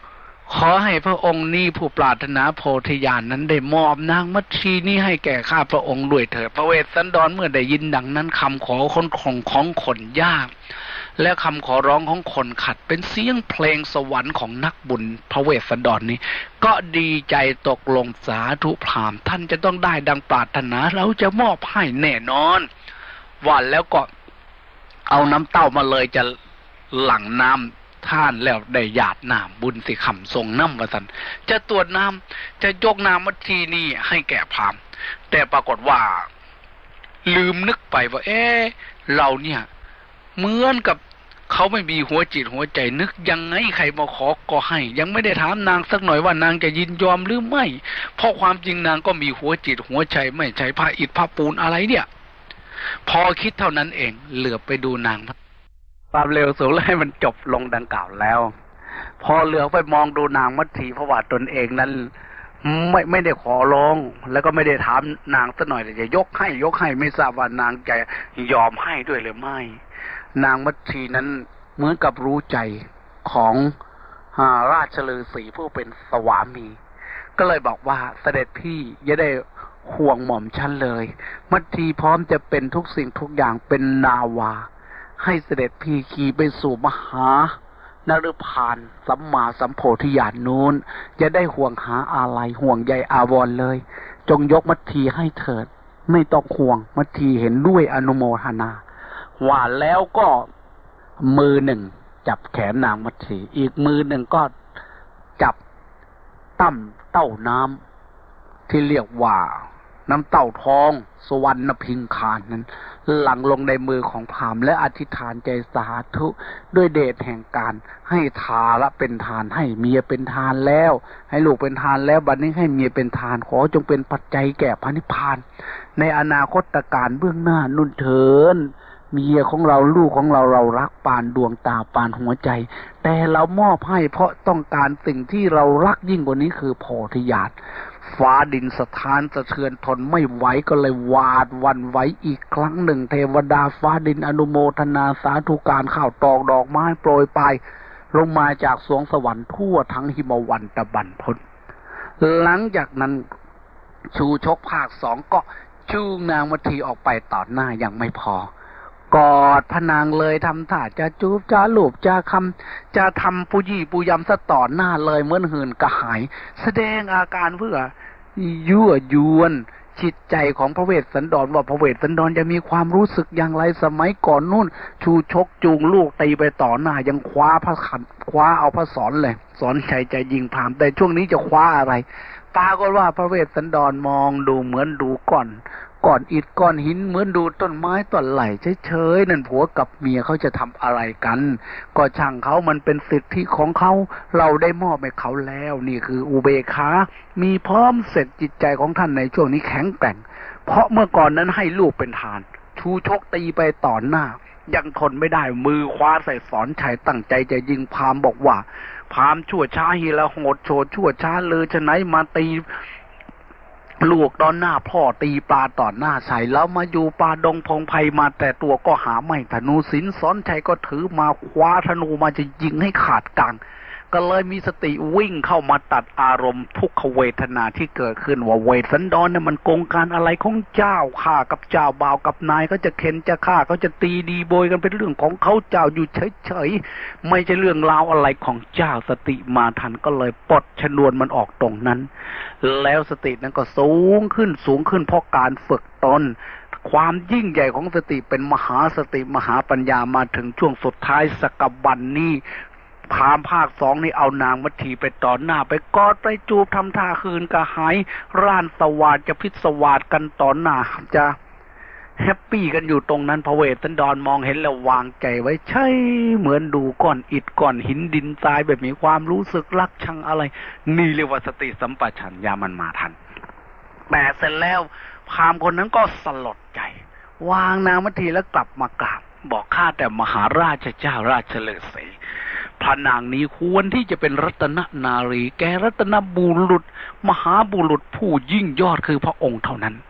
ขอให้พระองค์นี้ผู้ปรารถนาโพธิญาณนั้นได้มอบนางมัทชีนี้ให้แก่ข้าพระองค์ด้วยเถิดพระเวสสันดรเมื่อได้ยินดังนั้นคำขอคนของของคนยากและคำขอร้องของคนขัดเป็นเสียงเพลงสวรรค์ของนักบุญพระเวสสันดรนี้ก็ดีใจตกลงสาธุพราหมณ์ท่านจะต้องได้ดังปรารถนาเราจะมอบให้แน่นอนวันแล้วก็เอาน้ำเต้ามาเลยจะหลั่งน้ำท่านแล้วได้หยาดน้ำบุญสิขำทรงน้ำวสันจะตรวจน้ำจะยกน้ำมัทชีนี้ให้แก่พราหมณ์แต่ปรากฏว่าลืมนึกไปว่าเอ๊ะเราเนี่ยเหมือนกับเขาไม่มีหัวจิตหัวใจนึกยังไงใครมาขอก็ให้ยังไม่ได้ถามนางสักหน่อยว่านางจะยินยอมหรือไม่เพราะความจริงนางก็มีหัวจิตหัวใจไม่ใช่ผ้าอิฐผ้าปูนอะไรเนี่ยพอคิดเท่านั้นเองเหลือบไปดูนางความเร็วสูงเลยให้มันจบลงดังกล่าวแล้วพอเหลือบไปมองดูนางมัทชีเพราะว่าตนเองนั้นไม่ไม่ได้ขอร้องแล้วก็ไม่ได้ถามนางสักหน่อยแต่จะยกให้ยกให้ไม่ทราบว่านางจะยอมให้ด้วยหรือไม่นางมัทชีนั้นเหมือนกับรู้ใจของราชฤาษีผู้เป็นสวามีก็เลยบอกว่าเสด็จพี่อย่าได้ห่วงหม่อมฉันเลยมัทชีพร้อมจะเป็นทุกสิ่งทุกอย่างเป็นนาวาให้เสด็จพี่ขี่ไปสู่มหานฤพานสัมมาสัมโพธิญาณนู้นอย่าได้ห่วงหาอะไรห่วงใยอาวรเลยจงยกมัทชีให้เถิดไม่ต้องห่วงมัทชีเห็นด้วยอนุโมทนาว่าแล้วก็มือหนึ่งจับแขนนางมัทชีอีกมือหนึ่งก็จับตั้มเต้าน้ำที่เรียกว่าน้ำเต้าทองสวรรณพิงคารนั้นหลั่งลงในมือของพราหมณ์และอธิษฐานใจสาธุด้วยเดชแห่งการให้ทาละเป็นทานให้เมียเป็นทานแล้วให้ลูกเป็นทานแล้วบัดนี้ให้เมียเป็นทานขอจงเป็นปัจจัยแก่พระนิพพานในอนาคตการเบื้องหน้านุ่นเถิดเมียของเราลูกของเราเรารักปานดวงตาปานหัวใจแต่เรามอบให้เพราะต้องการสิ่งที่เรารักยิ่งกว่านี้คือโพธิญาณฟ้าดินสถานสะเทือนทนไม่ไหวก็เลยหวาดวันไหวอีกครั้งหนึ่งเทวดาฟ้าดินอนุโมทนาสาธุการข้าวตอกดอกไม้โปรยปลายลงมาจากสวงสวรรค์ทั่วทั้งหิมวันตะบันพนหลังจากนั้นชูชกภาคสองก็ชูนางมัทชีออกไปต่อหน้ายังไม่พอกอดพนางเลยทำท่าจะจูบจะลูบจะคำจะทำปุยี่ปุยำซะต่อหน้าเลยเหมือนหื่นกระหายแสดงอาการเพื่อยั่วยวนจิตใจของพระเวสสันดรว่าพระเวสสันดรจะมีความรู้สึกอย่างไรสมัยก่อนนู่นชูชกจูงลูกตีไปต่อหน้ายังคว้าพระขันคว้าเอาพระสอนเลยสอนชัยจะยิงพรามแต่ช่วงนี้จะคว้าอะไรปาก็ว่าพระเวสสันดรมองดูเหมือนดูก่อนก่อนอิฐก้อนหินเหมือนดูต้นไม้ต้นไหลเฉยๆนั่นผัวกับเมียเขาจะทำอะไรกันก็ช่างเขามันเป็นสิทธิของเขาเราได้มอบให้เขาแล้วนี่คืออุเบกขามีพร้อมเสร็จจิตใจของท่านในช่วงนี้แข็งแกร่งเพราะเมื่อก่อนนั้นให้ลูกเป็นทานชูชกตีไปต่อหน้ายังทนไม่ได้มือคว้าใส่สอนชัยตั้งใจจะยิงพราหมณ์บอกว่าพราหมณ์ชั่วช้าฮีละโหดโฉดชั่วช้าเลยฉะไหนมาตีลูกตอนหน้าพ่อตีปลาต่อหน้าใส่แล้วมาอยู่ป่าดงพงไพมาแต่ตัวก็หาไม่ธนูศิลสอนชัยก็ถือมาคว้าธนูมาจะยิงให้ขาดกลางก็เลยมีสติวิ่งเข้ามาตัดอารมณ์ทุกขเวทนาที่เกิดขึ้นว่าเวสสันดรเนี่ยมันโกงการอะไรของเจ้าข้ากับเจ้าบ่าวกับนายก็จะเข็นจะฆ่าก็จะตีดีโบยกันเป็นเรื่องของเขาเจ้าอยู่เฉยๆไม่ใช่เรื่องราวอะไรของเจ้าสติมาทันก็เลยปลดชนวนมันออกตรงนั้นแล้วสตินั้นก็สูงขึ้นสูงขึ้นเพราะการฝึกตนความยิ่งใหญ่ของสติเป็นมหาสติมหาปัญญามาถึงช่วงสุดท้ายสกบันนี้พราหมณ์ภาคสองนี่เอานางมัทชีไปต่อหน้าไปกอดไปจูบทำท่าคืนกระหายร่านสวาดจะพิศวาดกันต่อหน้าจะแฮปปี้กันอยู่ตรงนั้นพระเวสสันดรมองเห็นแล้ววางใจไว้ใช่เหมือนดูก้อนอิฐก้อนหินดินทรายแบบมีความรู้สึกรักชังอะไรนี่เรียกว่าสติสัมปชัญญะมันมาทันแต่เสร็จแล้วพราหมณ์คนนั้นก็สลดใจวางนางมัทชีแล้วกลับมากราบบอกข้าแต่มหาราชเจ้าราชฤาษีพระนางนี้ควรที่จะเป็นรัตนนารีแกรัตนบุรุษมหาบุรุษผู้ยิ่งยอดคือพระองค์เท่านั้น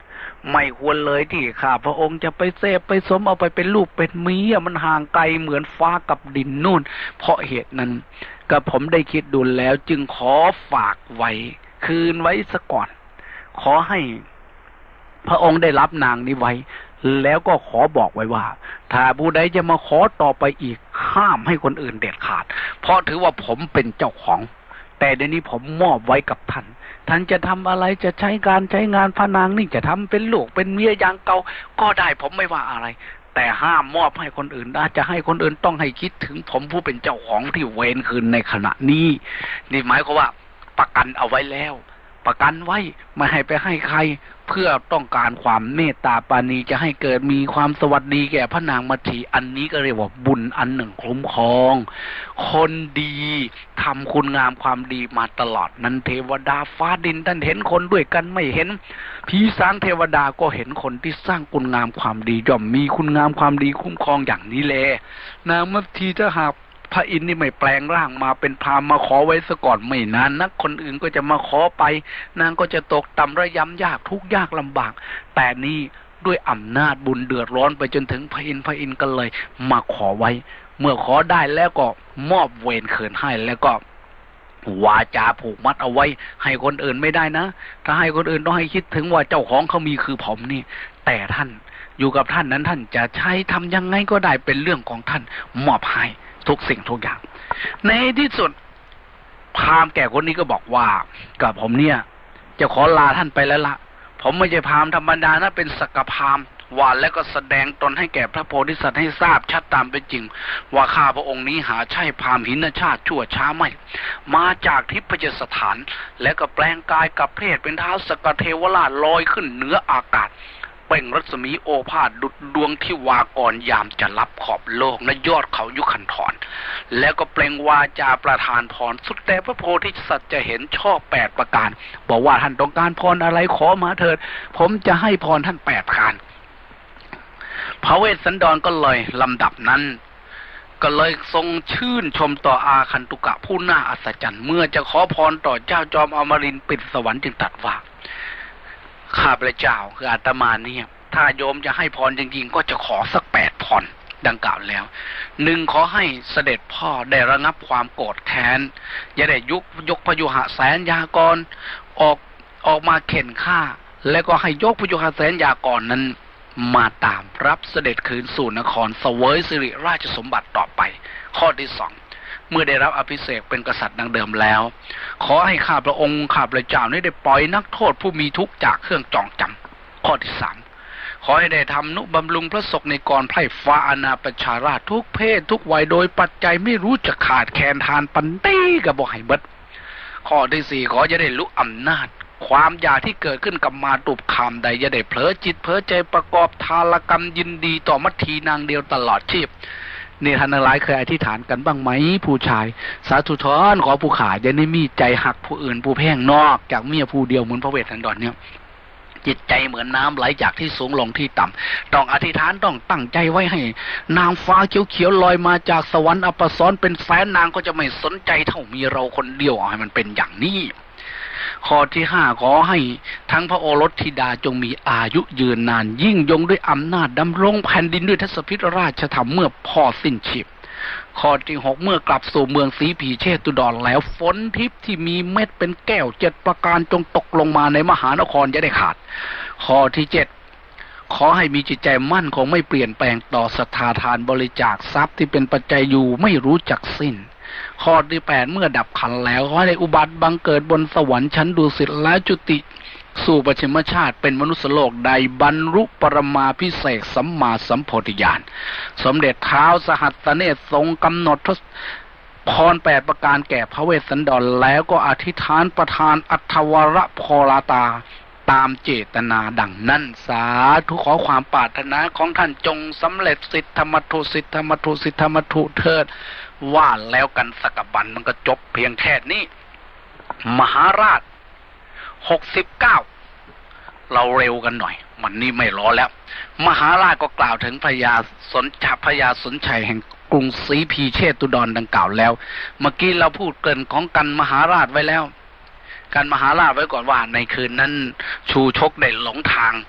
ไม่ควรเลยที่ข้าพระองค์จะไปเสพไปสมเอาไปเป็นลูกเป็นเมียมันห่างไกลเหมือนฟ้ากับดินนู่นเพราะเหตุนั้นก็ผมได้คิดดูแล้วจึงขอฝากไว้คืนไว้ซะก่อนขอให้พระองค์ได้รับนางนี้ไว้แล้วก็ขอบอกไว้ว่าถ้าผู้ใดจะมาขอต่อไปอีกห้ามให้คนอื่นเด็ดขาดเพราะถือว่าผมเป็นเจ้าของแต่เดี๋ยวนี้ผมมอบไว้กับท่านท่านจะทำอะไรจะใช้การใช้งานพระนางนี่จะทำเป็นลูกเป็นเมียอย่างเก่าก็ได้ผมไม่ว่าอะไรแต่ห้ามมอบให้คนอื่นได้จะให้คนอื่นต้องให้คิดถึงผมผู้เป็นเจ้าของที่เวรคืนในขณะนี้นี่หมายความว่าประกันเอาไว้แล้วประกันไว้ไม่ให้ไปให้ใครเพื่อต้องการความเมตตาปราณีจะให้เกิดมีความสวัสดีแก่พระนางมัทธีอันนี้ก็เรียกว่าบุญอันหนึ่งคุ้มครองคนดีทำคุณงามความดีมาตลอดนั้นเทวดาฟ้าดินท่านเห็นคนด้วยกันไม่เห็นผีสางเทวดาก็เห็นคนที่สร้างคุณงามความดีย่อมมีคุณงามความดีคุ้มครองอย่างนี้แลนางมัทธีถ้าหากพระอินทร์นี่ไม่แปลงร่างมาเป็นพราหมณ์มาขอไว้ซะก่อนไม่นานนักคนอื่นก็จะมาขอไปนางก็จะตกต่ำระยำยากทุกข์ยากลำบากแต่นี่ด้วยอำนาจบุญเดือดร้อนไปจนถึงพระอินทร์พระอินทร์ก็เลยมาขอไว้เมื่อขอได้แล้วก็มอบเวรคืนให้แล้วก็วาจาผูกมัดเอาไว้ให้คนอื่นไม่ได้นะถ้าให้คนอื่นต้องให้คิดถึงว่าเจ้าของเขามีคือผมนี่แต่ท่านอยู่กับท่านนั้นท่านจะใช้ทำยังไงก็ได้เป็นเรื่องของท่านมอบให้ทุกสิ่งทุกอย่างในที่สุดพราหมณ์แก่คนนี้ก็บอกว่ากับผมเนี่ยจะขอลาท่านไปแล้วละผมไม่ใช่พราหมณ์ธรรมดานะเป็นสักกพราหมณ์ว่าแล้วก็แสดงตนให้แก่พระโพธิสัตว์ให้ทราบชัดตามเป็นจริงว่าข้าพระองค์นี้หาใช่พราหมณ์หินชาติชั่วช้าไม่มาจากทิพยสถานและก็แปลงกายกับเพศเป็นท้าวสกเทวราชลอยขึ้นเหนืออากาศเปล่งรัศมีโอภาสดุจดวงที่วากรยามจะรับขอบโลกณยอดเขายุคันธรแล้วก็เปล่งวาจาประทานพรสุดแต่พระโพธิสัตว์จะเห็นชอบแปดประการบอกว่าท่านต้องการพรอะไรขอมาเถิดผมจะให้พรท่านแปดประการพระเวสสันดรก็เลยลำดับนั้นก็เลยทรงชื่นชมต่ออาคันตุกะผู้น่าอัศจรรย์เมื่อจะขอพรต่อเจ้าจอมอมรินทร์ปิดสวรรค์จึงตรัสว่าข้าพระเจ้าคืออาตมาเนี่ยถ้าโยมจะให้พรจริงๆก็จะขอสักแปดพรดังกล่าวแล้วหนึ่งขอให้เสด็จพ่อได้ระงับความโกรธแค้นอย่าได้ยุกยกพยุหแสนยากรออกออกมาเข็นฆ่าแล้วก็ให้ยกพยุหแสนยากรนั้นมาตามรับเสด็จคืนสู่นครเสวยสิริราชสมบัติต่อไปข้อที่สองเมื่อได้รับอภิเษกเป็นกษัตริย์ดังเดิมแล้วขอให้ข้าพระองค์ข้าพระเจ้านี้ได้ปล่อยนักโทษผู้มีทุกข์จากเครื่องจองจำข้อที่สามขอให้ได้ทำนุบำรุงพระศกในกรไพร่ฟ้าอาณาประชาราชทุกเพศทุกวัยโดยปัจจัยไม่รู้จะขาดแคลนทานปันตี้กับบ่ให้เบิดข้อที่สี่ขอจะได้รู้อำนาจความอยากที่เกิดขึ้นกับมาตุบคำใดจะได้เผลอจิตเผลอใจประกอบทารกรรมยินดีต่อมัทธีนางเดียวตลอดชีพนี่ท่านทั้งหลายเคยอธิษฐานกันบ้างไหมผู้ชายสาธุทอนขอผู้ขาจะได้มีใจหักผู้อื่นผู้แพ่งนอกจากเมียผู้เดียวเหมือนพระเวสสันดรเนี่ยจิตใจเหมือนน้ำไหลจากที่สูงลงที่ต่ำต้องอธิษฐานต้องตั้งใจไว้ให้นางฟ้าเขียวๆลอยมาจากสวรรค์อัปสรเป็นแสนนางก็จะไม่สนใจเท่ามีเราคนเดียวให้มันเป็นอย่างนี้ข้อที่ห้าขอให้ทั้งพระโอรสธิดาจงมีอายุยืนนานยิ่งยงด้วยอำนาจดำรงแผ่นดินด้วยทศพิธราชธรรมเมื่อพ่อสิ้นชีพข้อที่หกเมื่อกลับสู่เมืองศรีผีเชตุดรแล้วฝนทิพย์ที่มีเม็ดเป็นแก้วเจ็ดประการจงตกลงมาในมหานครจะได้ขาดข้อที่เจ็ดขอให้มีจิตใจมั่นคงไม่เปลี่ยนแปลงต่อศรัทธาทานบริจาคทรัพย์ที่เป็นปัจจัยอยู่ไม่รู้จักสิ้นข้อที่แปดเมื่อดับขันแล้วขอให้ได้อุบัติบังเกิดบนสวรรค์ชั้นดุสิตและจุติสู่ปฉิมชาติเป็นมนุษย์โลกใดบรรลุปรมาภิเษกสัมมาสัมโพธิญาณสมเด็จท้าวสหัสเนศทรงกำหนดพรแปดประการแก่พระเวสสันดรแล้วก็อธิษฐานประทานอัทวรพรตาตามเจตนาดังนั้นสาธุขอความปรารถนาของท่านจงสำเร็จสิทธมัทุสิทธมัทุสิทธมัทุเถิดว่าแล้วกันสักบันมันก็จบเพียงแค่นี้มหาราชหกสิบเก้าเราเร็วกันหน่อยวันนี้ไม่รอแล้วมหาราชก็กล่าวถึงพญาสนชพญาสนชัยแห่งกรุงศรีพีเชตุดรดังกล่าวแล้วเมื่อกี้เราพูดเกริ่นของกันมหาราชไว้แล้วการมหาราชไว้ก่อนว่าในคืนนั้นชูชกได้หลงทาง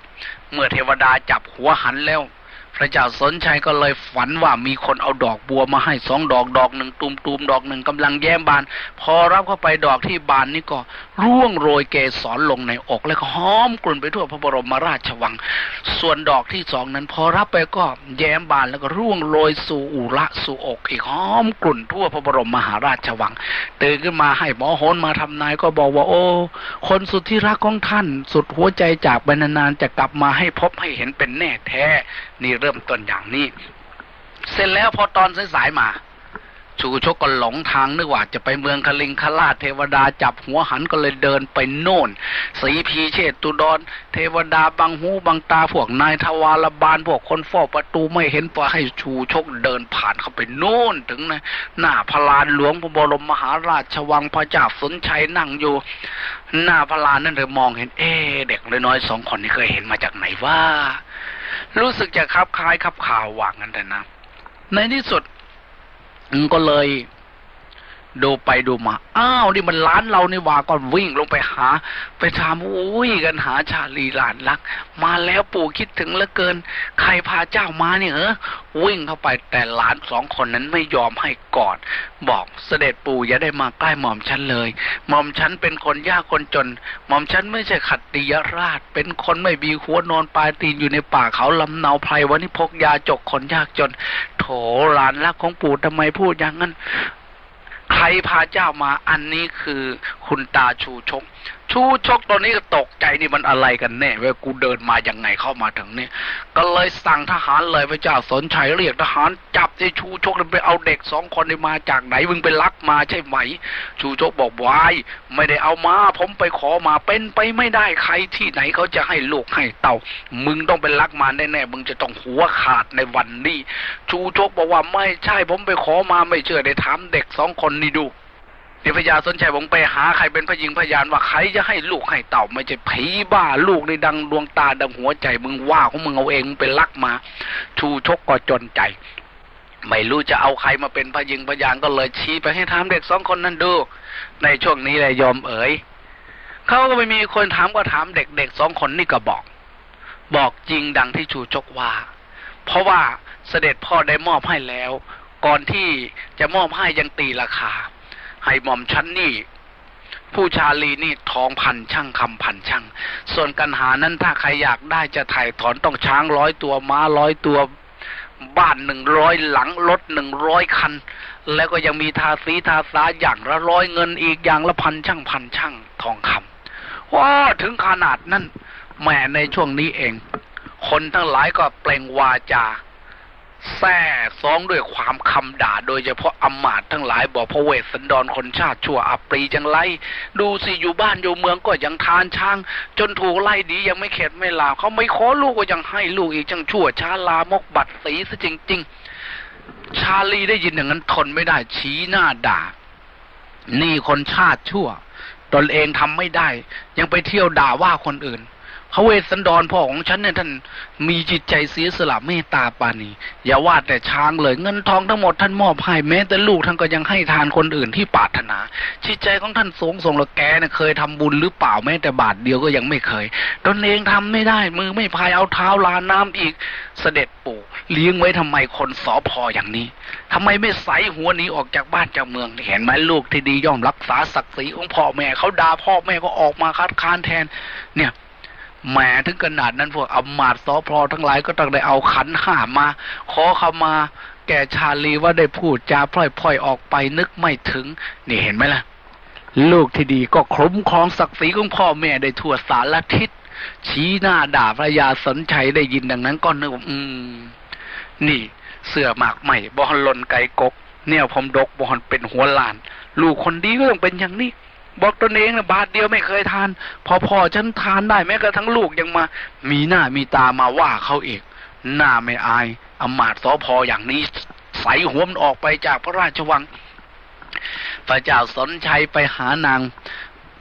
เมื่อเทวดาจับหัวหันแล้วพระเจ้าสนชัยก็เลยฝันว่ามีคนเอาดอกบัวมาให้สองดอกดอกหนึ่งตุมตุมดอกหนึ่งกำลังแย้มบานพอรับเข้าไปดอกที่บานนี่ก็ร่วงโรยเกสรลงในอกแล้วก็หอมกลุ่นไปทั่วพระบรมราชวังส่วนดอกที่สองนั้นพอรับไปก็แย้มบานแล้วก็ร่วงโรยสู่อุระสู่อกอีกหอมกลุ่นทั่วพระบรมมหาราชวังตื่นขึ้นมาให้หมอโหรมาทำนายก็บอกว่าโอ้คนสุดที่รักของท่านสุดหัวใจจากไปนานๆจะกลับมาให้พบให้เห็นเป็นแน่แท้นี่เริ่มต้นอย่างนี้เสร็จแล้วพอตอนสายๆมาชูชกก็หลงทางนึกว่าจะไปเมืองคลิงคราชเทวดาจับหัวหันก็เลยเดินไปโน่นสีพีเชษตุดรเทวดาบังหูบังตาพวกนายทวารบาลพวกคนเฝ้าประตูไม่เห็นปล่อยให้ชูชกเดินผ่านเข้าไปโน่นถึงนะหน้าพระลานหลวงพระบรมมหาราชวังพระเจ้าสนชัยนั่งอยู่หน้าพระลานนั่นเลยมองเห็นเอ๊ะเด็กน้อยๆสองคนนี้เคยเห็นมาจากไหนว่ารู้สึกจะคับคล้ายคับข่าวว่างั้นแต่นะในที่สุดก็เลยดูไปดูมาอ้าวนี่มันร้านเรานี่ว่าก็วิ่งลงไปหาไปถามอุ้ยกันหาชาลีหลานรักมาแล้วปู่คิดถึงเหลือเกินใครพาเจ้ามาเนี่ยเหรอวิ่งเข้าไปแต่หลานสองคนนั้นไม่ยอมให้กอดบอกเสด็จปู่อย่าได้มาใกล้หม่อมฉันเลยหม่อมฉันเป็นคนยากคนจนหม่อมฉันไม่ใช่ขัตติยราชเป็นคนไม่มีหัวนอนปลายตีนอยู่ในป่าเขาลำเนาไพรวันนี้พกยาจกคนยากจนโถหลานรักของปู่ทำไมพูดอย่างนั้นใครพาเจ้ามาอันนี้คือคุณตาชูชกชูชกตอนนี้ก็ตกใจนี่มันอะไรกันแน่เว้ยกูเดินมายังไงเข้ามาถึงนี่ก็เลยสั่งทหารเลยพระเจ้าสนชัยเรียกทหารจับไอ้ชูชกไปเอาเด็กสองคนนี้มาจากไหนมึงไปลักมาใช่ไหมชูชกบอกวายไม่ได้เอามาผมไปขอมาเป็นไปไม่ได้ใครที่ไหนเขาจะให้ลูกให้เต่ามึงต้องไปลักมาแน่ๆมึงจะต้องหัวขาดในวันนี้ชูชกบอกว่าไม่ใช่ผมไปขอมาไม่เชื่อได้ถามเด็กสองคนนี่ดูเดี๋ยวพญาสนชัยผมไปหาใครเป็นพยิงพยานว่าใครจะให้ลูกให้เต่าไม่ใช่ผีบ้าลูกในดังดวงตาดังหัวใจมึงว่าของมึงเอาเองมึงไปลักมาชูชกก็จนใจไม่รู้จะเอาใครมาเป็นพยิงพยานก็เลยชี้ไปให้ถามเด็กสองคนนั้นดูในช่วงนี้แหละยอมเอ๋ยเขาก็ไม่มีคนถามก็ถามเด็กๆสองคนนี่ก็บอกบอกจริงดังที่ชูชกว่าเพราะว่าเสด็จพ่อได้มอบให้แล้วก่อนที่จะมอบให้ยังตีราคาให้หม่อมชั้นนี่ผู้ชาลีนี่ทองพันช่างคำพันช่างส่วนกันหานั้นถ้าใครอยากได้จะถ่ายถอนต้องช้างร้อยตัวม้าร้อยตัวบ้านหนึ่งร้อยหลังรถหนึ่งร้อยคันแล้วก็ยังมีทาสีทาสาอย่างละร้อยเงินอีกอย่างละพันช่างพันช่างทองคำว้าถึงขนาดนั้นแม้ในช่วงนี้เองคนทั้งหลายก็เปล่งวาจาแซ่ซ้องด้วยความคำด่าโดยเฉพาะอำมาตย์ทั้งหลายบอกพระเวสสันดรคนชาติชั่วอัปรีจังไรดูสิอยู่บ้านอยู่เมืองก็ยังทานช้างจนถูกไล่ดียังไม่เข็ดไม่ลาเขาไม่ขอลูกก็ยังให้ลูกอีกจังชั่วช้าลามกบัดสีซะจริงๆชาลีได้ยินอย่างนั้นทนไม่ได้ชี้หน้าด่านี่คนชาติชั่วตนเองทำไม่ได้ยังไปเที่ยวด่าว่าคนอื่นพระเวสสันดรพ่อของฉันเนี่ยท่านมีจิตใจเสียสละเมตตาปานีอย่าว่าแต่ช้างเลยเงินทองทั้งหมดท่านมอบให้แม้แต่ลูกท่านก็ยังให้ทานคนอื่นที่ปรารถนาจิตใจของท่านสูงส่งละแกเนี่ยเคยทำบุญหรือเปล่าแม้แต่บาทเดียวก็ยังไม่เคยตนเองทำไม่ได้มือไม่พายเอาเท้าลาน้ำอีกเสด็จปู่เลี้ยงไว้ทำไมคนสอพออย่างนี้ทำไมไม่ใส่หัวหนีออกจากบ้านจากเมืองเห็นไหมลูกที่ดีย่อมรักษาศักดิ์ศรีของพ่อแม่เขาด่าพ่อแม่ก็ออกมาคัดค้านแทนเนี่ยแม้ถึงขนาดนั้นพวกอำมาตย์สพทั้งหลายก็ต้องได้เอาขันห้ามาขอเข้ามาแก่ชาลีว่าได้พูดจาพล่อยๆออกไปนึกไม่ถึงนี่เห็นไหมล่ะลูกที่ดีก็คุ้มครองศักดิ์ศรีของพ่อแม่ได้ทั่วสารทิศชี้หน้าด่าพระยาสนชัยได้ยินดังนั้นก็นึกอืมนี่เสือหมากใหม่บอลลนไก่กกเนี่ยผมดกบอลเป็นหัวลานลูกคนดีก็ต้องเป็นอย่างนี้บอกตนเองนะบาทเดียวไม่เคยทานพอพ่อฉันทานได้แม้กระทั่งลูกยังมามีหน้ามีตามาว่าเขาเองหน้าไม่อายอำมาตย์สพอย่างนี้ใส่หัวมันออกไปจากพระราชวังพระเจ้าสนชัยไปหานางผ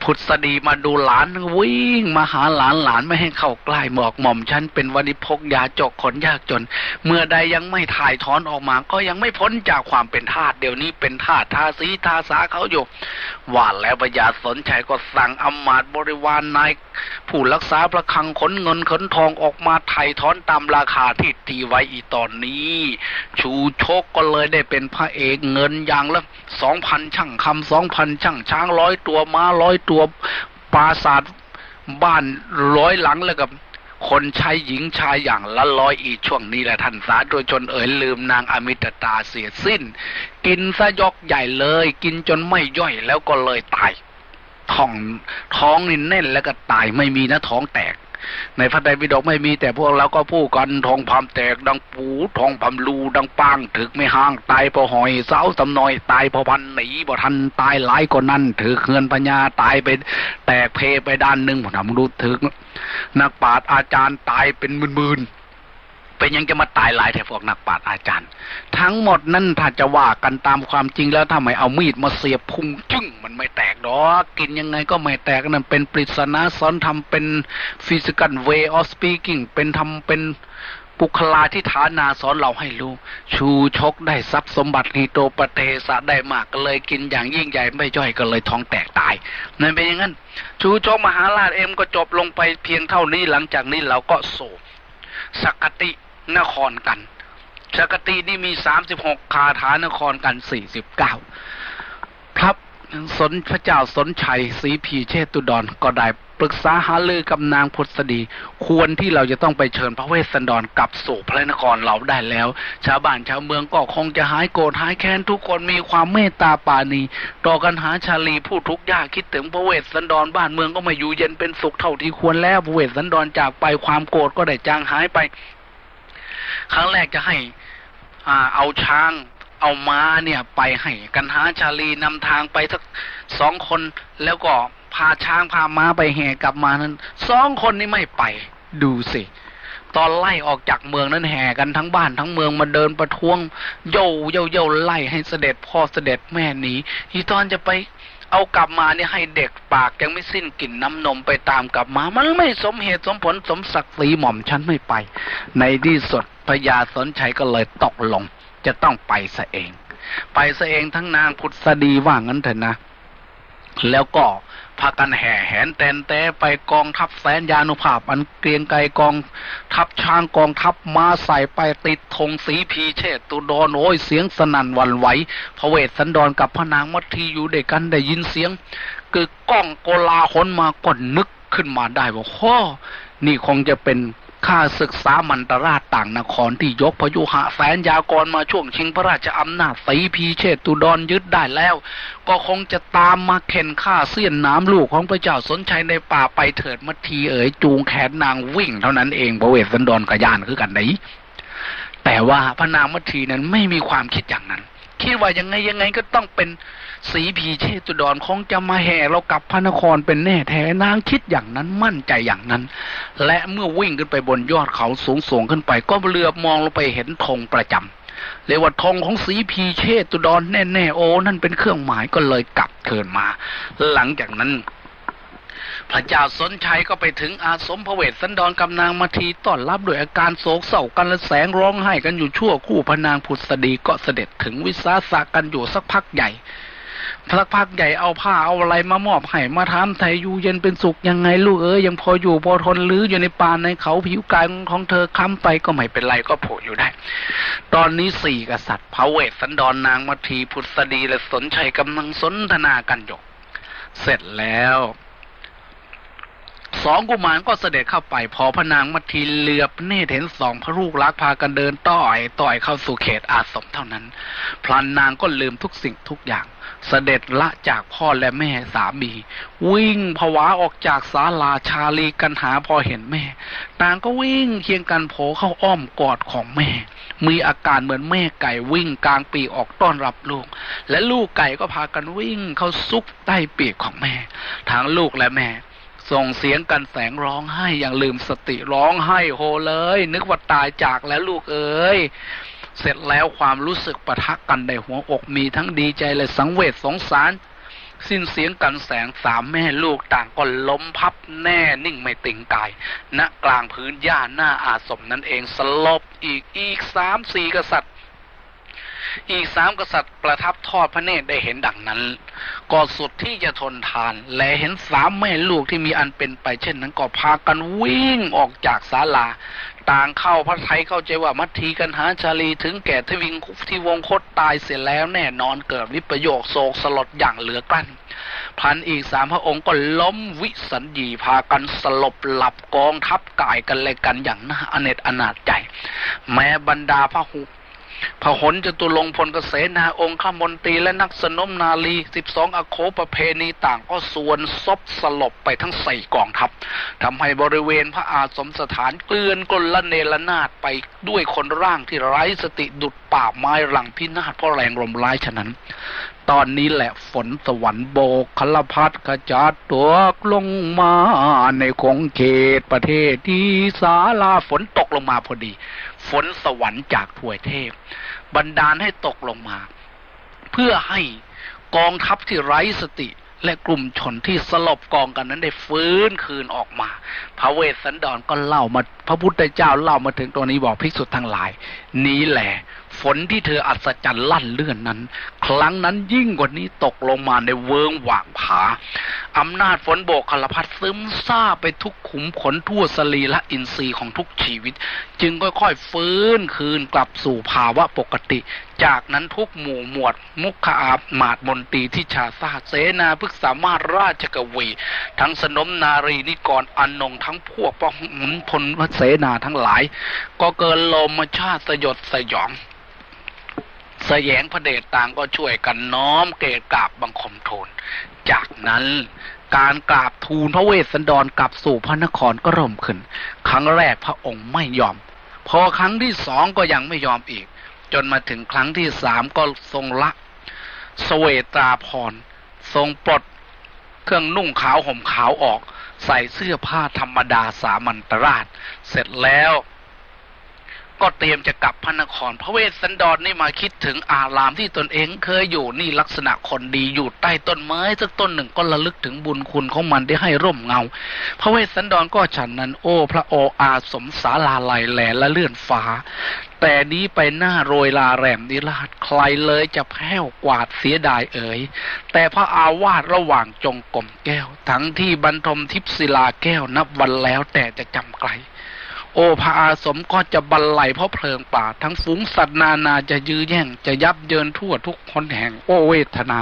พุทธดีมาดูหลานวิ่งมาหาหลานหลานไม่ให้เข้าใกล้หมอกหม่อมฉันเป็นวณิพกยาจกขนยากจนเมื่อใดยังไม่ถ่ายถอนออกมาก็ยังไม่พ้นจากความเป็นทาสเดี๋ยวนี้เป็นทาสทาสีทาสาเขาอยู่ว่าแล้วพญาสนชัยก็สั่งอำมาตย์บริวารนายผู้รักษาประฆังขนเงินขนทองออกมาถ่ายถอนตามราคาที่ตีไว้อีตอนนี้ชูชกก็เลยได้เป็นพระเอกเงินอย่างละสองพันช่างคำสองพันช่างช้างร้อยตัวม้าร้อยตัวปราสาทบ้านร้อยหลังแล้วกับคนชายหญิงชายอย่างละร้อยอีกช่วงนี้แหละท่านสาธุชนเอ๋ยลืมนางอมิตตาเสียสิ้นกินซะยกใหญ่เลยกินจนไม่ย่อยแล้วก็เลยตายท้องท้องนี่แน่นแล้วก็ตายไม่มีนะท้องแตกในพระไตรปิฎกไม่มีแต่พวกเราก็พูดกันท้องพามแตกดังปูท้องพามรูดังปางถึกไม่ห่างตายพอหอยเสาสำนอยตายพอพันหนีบ่ทันตายหลายกว่านั้นถือเงินปัญญาตายไปแตกเพไปด้านหนึ่งผมทำรู้ถึกนักปราชญ์อาจารย์ตายเป็นหมื่นๆเป็นยังจะมาตายหลายแถวพวกนักปราชญ์อาจารย์ทั้งหมดนั้นถ้าจะว่ากันตามความจริงแล้วถ้าไม่เอามีดมาเสียบพุงจึ้งมันไม่แตกดอกกินยังไงก็ไม่แตกนั่นเป็นปริศนาสอนทำเป็น physical way of speaking เป็นทำเป็นปุคลาที่ฐานาสอนเราให้รู้ชูชกได้ทรัพย์สมบัติฮิโตปเตสะได้มากก็เลยกินอย่างยิ่งใหญ่ไม่ย่อยก็เลยท้องแตกตายนั่นเป็นอย่างนั้นชูชกมหาราชเอ็มก็จบลงไปเพียงเท่านี้หลังจากนี้เราก็โศกสักตินครกันสักตินี่มีสามสิบหกคาถานครกันสี่สิบเก้าพระสนพระเจ้าสนชัยศรีพีเชตุดรก็ได้ปรึกษาหารือกับนางพุทธดีควรที่เราจะต้องไปเชิญพระเวสสันดรกลับสู่พระนครเราได้แล้วชาวบ้านชาวเมืองก็คงจะหายโกรธหายแค้นทุกคนมีความเมตตาปราณีต่อกันหาชาลีผู้ทุกข์ยากคิดถึงพระเวสสันดรบ้านเมืองก็ไม่อยู่เย็นเป็นสุขเท่าที่ควรแล้วพระเวสสันดรจากไปความโกรธก็ได้จางหายไปครั้งแรกจะให้อ่าเอาช้างเอาม้าเนี่ยไปให้กันหาชาลีนำทางไปสักสองคนแล้วก็พาช้างพาม้าไปแห่กลับมานั้นสองคนนี้ไม่ไปดูสิตอนไล่ออกจากเมืองนั้นแห่กันทั้งบ้านทั้งเมืองมาเดินประท้วงโย่โย่โย่ไล่ให้เสด็จพ่อเสด็จแม่หนีที่ตอนจะไปเอากลับมาเนี่ยให้เด็กปากยังไม่สิ้นกลิ่นน้ำนมไปตามกลับมามันไม่สมเหตุสมผลสมศักดิ์ศรีหม่อมฉันไม่ไปในที่สุดพญาสนชัยก็เลยตกลงจะต้องไปซะเองไปซะเองทั้งนางพุทธดีว่างั้นเถอะนะแล้วก็พากันแห่แหนแตนแต่ไปกองทัพแสนยานุภาพอันเกรียงไกรกองทัพช้างกองทัพม้าใส่ไปติดธงสีพีเชตุดรโอ้ยเสียงสนั่นหวั่นไหวพระเวสสันดรกับพระนางมัททีอยู่ด้วยกันได้ยินเสียงกึกก้องโกลาหลมาก็นึกขึ้นมาได้ว่าข้อนี่คงจะเป็นข้าศึกษามันตราชต่างนครที่ยกพยุหะแสนยากรมาช่วงชิงพระราชอำนาจสีพีเชตุดรยึดได้แล้วก็คงจะตามมาเข็นฆ่าเสี้ยนน้ำลูกของพระเจ้าสนชัยในป่าไปเถิดมัททีเอ๋ยจูงแขนนางวิ่งเท่านั้นเองพระเวสสันดรกับยานคือกันไหนแต่ว่าพระนางมัททีนั้นไม่มีความคิดอย่างนั้นคิดว่ายังไงยังไงก็ต้องเป็นสีพีเชตุดรคงจะมาแห่เรากลับพระนครเป็นแน่แท้นางคิดอย่างนั้นมั่นใจอย่างนั้นและเมื่อวิ่งขึ้นไปบนยอดเขาสูงส่งขึ้นไปก็เหลือบมองลงไปเห็นธงประจำเรียกว่าธงของสีพีเชตุดรแน่ๆโอ้นั่นเป็นเครื่องหมายก็เลยกลับเทินมาหลังจากนั้นพระเจ้าสนชัยก็ไปถึงอาสมพระเวสสันดรกับนางมัททีต้อนรับด้วยอาการโศกเศร้ากันและแสงร้องไห้กันอยู่ชั่วคู่พระนางพุทธดีก็เสด็จถึงวิสาสะกันอยู่สักพักใหญ่สักพักใหญ่เอาผ้าเอาอะไรมามอบให้มาถามไทยอยู่เย็นเป็นสุขยังไงลูกเอ๋ยยังพออยู่พอทนหรืออยู่ในป่าในเขาผิวกายของเธอค้ำไปก็ไม่เป็นไรก็โผล่อยู่ได้ตอนนี้สี่กษัตริย์พระเวสสันดรนางมัททีพุทธดีและสนชัยกำลังสนทนากันอยู่เสร็จแล้วสองกุมารก็เสด็จเข้าไปพอพระนางมัททีเหลือบเนตรเห็นสองพระลูกรักพากันเดินต้อยต้อยเข้าสู่เขตอาสมเท่านั้นพลันนางก็ลืมทุกสิ่งทุกอย่างเสด็จละจากพ่อและแม่สามีวิ่งผวาออกจากศาลาชาลีกันหาพอเห็นแม่นางก็วิ่งเคียงกันโผเข้าอ้อมกอดของแม่มีอาการเหมือนแม่ไก่วิ่งกลางปีกออกต้อนรับลูกและลูกไก่ก็พากันวิ่งเข้าซุกใต้ปีกของแม่ทั้งลูกและแม่ส่งเสียงกันแสงร้องไห้อย่างลืมสติร้องไห้โฮเลยนึกว่าตายจากแล้วลูกเอ๋ยเสร็จแล้วความรู้สึกปะทะกันในหัวอกมีทั้งดีใจและสังเวชสงสารสิ้นเสียงกันแสงสามแม่ลูกต่างก็ล้มพับแน่นิ่งไม่ติงกายณกลางพื้นหญ้าหน้าอาสมนั่นเองสลบอีกอีกสามสี่กษัตริย์อีกสามกษัตริย์ประทับทอดพระเนตรได้เห็นดังนั้นก็สุดที่จะทนทานและเห็นสามแม่ลูกที่มีอันเป็นไปเช่นนั้นก็พากันวิ่งออกจากศาลาต่างเข้าพระทัยเข้าใจว่ามัทธีกันหาชาลีถึงแก่ทวิงที่วงคตตายเสียแล้วแน่นอนเกิดวิปโยคโศกสลดอย่างเหลือกลั้นพันอีกสามพระองค์ก็ล้มวิสัญญีพากันสลบหลับกองทัพกายกันเลยกันอย่างน่าอเนจอนาถใจแม้บรรดาพระหุพหลจตุรงค์พลเกษนาองค์ข้ามนตรีและนักสนมนาลีสิบสองอโคประเพณีต่างก็ส่วนซบสลบไปทั้งสี่กองทัพทำให้บริเวณพระอาสมสถานเกลื่อนกลละเนระนาดไปด้วยคนร่างที่ไร้สติดุจป่าไม้หลังพินาศเพราะแรงลมร้ายฉะนั้นตอนนี้แหละฝนสวรรค์โบกคลพัดขจัดตัวลงมาในคงเขตประเทศที่ศาลาฝนตกลงมาพอดีฝนสวรรค์จากถวยเทพบันดาลให้ตกลงมาเพื่อให้กองทัพที่ไร้สติและกลุ่มชนที่สลบกองกันนั้นได้ฟื้นคืนออกมาพระเวสสันดรก็เล่ามาพระพุทธเจ้าเล่ามาถึงตัวนี้บอกภิกษุทั้งหลายนี้แหละฝนที่เธออัศจรรย์ลั่นเลื่อนนั้นครั้งนั้นยิ่งกว่านี้ตกลงมาในเวิงหว่างผาอำนาจฝนโบกคลพัดซึมซาไปทุกขุมขนทั่วสรีและอินทรีย์ของทุกชีวิตจึงค่อยๆฟื้นคืนกลับสู่ภาวะปกติจากนั้นทุกหมู่หมวดมุขอามาตย์มนตรีที่ชาซาเสนาพฤกษามารราชกวีทั้งสนมนารีนิกรอนงทั้งพวกพหลพลเสนาทั้งหลายก็เกินโลมชาติสยดสยองแสยงพระเดชต่างก็ช่วยกันน้อมเกศกราบบังคมทูลจากนั้นการกราบทูลพระเวสสันดรกลับสู่พระนครก็เริ่มขึ้นครั้งแรกพระองค์ไม่ยอมพอครั้งที่สองก็ยังไม่ยอมอีกจนมาถึงครั้งที่สามก็ทรงละเสวตาภรณ์ทรงปลดเครื่องนุ่งขาวห่มขาวออกใส่เสื้อผ้าธรรมดาสามัญตราชเสร็จแล้วก็เตรียมจะกลับพระนครพระเวสสันดรนี่มาคิดถึงอารามที่ตนเองเคยอยู่นี่ลักษณะคนดีอยู่ใต้ต้นไม้สักต้นหนึ่งก็ระลึกถึงบุญคุณของมันได้ให้ร่มเงาพระเวสสันดรก็ฉันนั้นโอ้พระโออาสมศาลาลัยแหลและเลื่อนฟ้าแต่นี้ไปหน้าโรยลาแรมนิราชใครเลยจะแผ่วกวาดเสียดายเอ๋ยแต่พระอาวาสระหว่างจงกรมแก้วทั้งที่บรรทมทิพศิลาแก้วนับวันแล้วแต่จะจำไกลโอภาอาสมก็จะบรรลัยเพราะเพลิงป่าทั้งฝูงสัตว์นานาจะยื้อแย่งจะยับเยินทั่วทุกคนแห่งโอเวทนา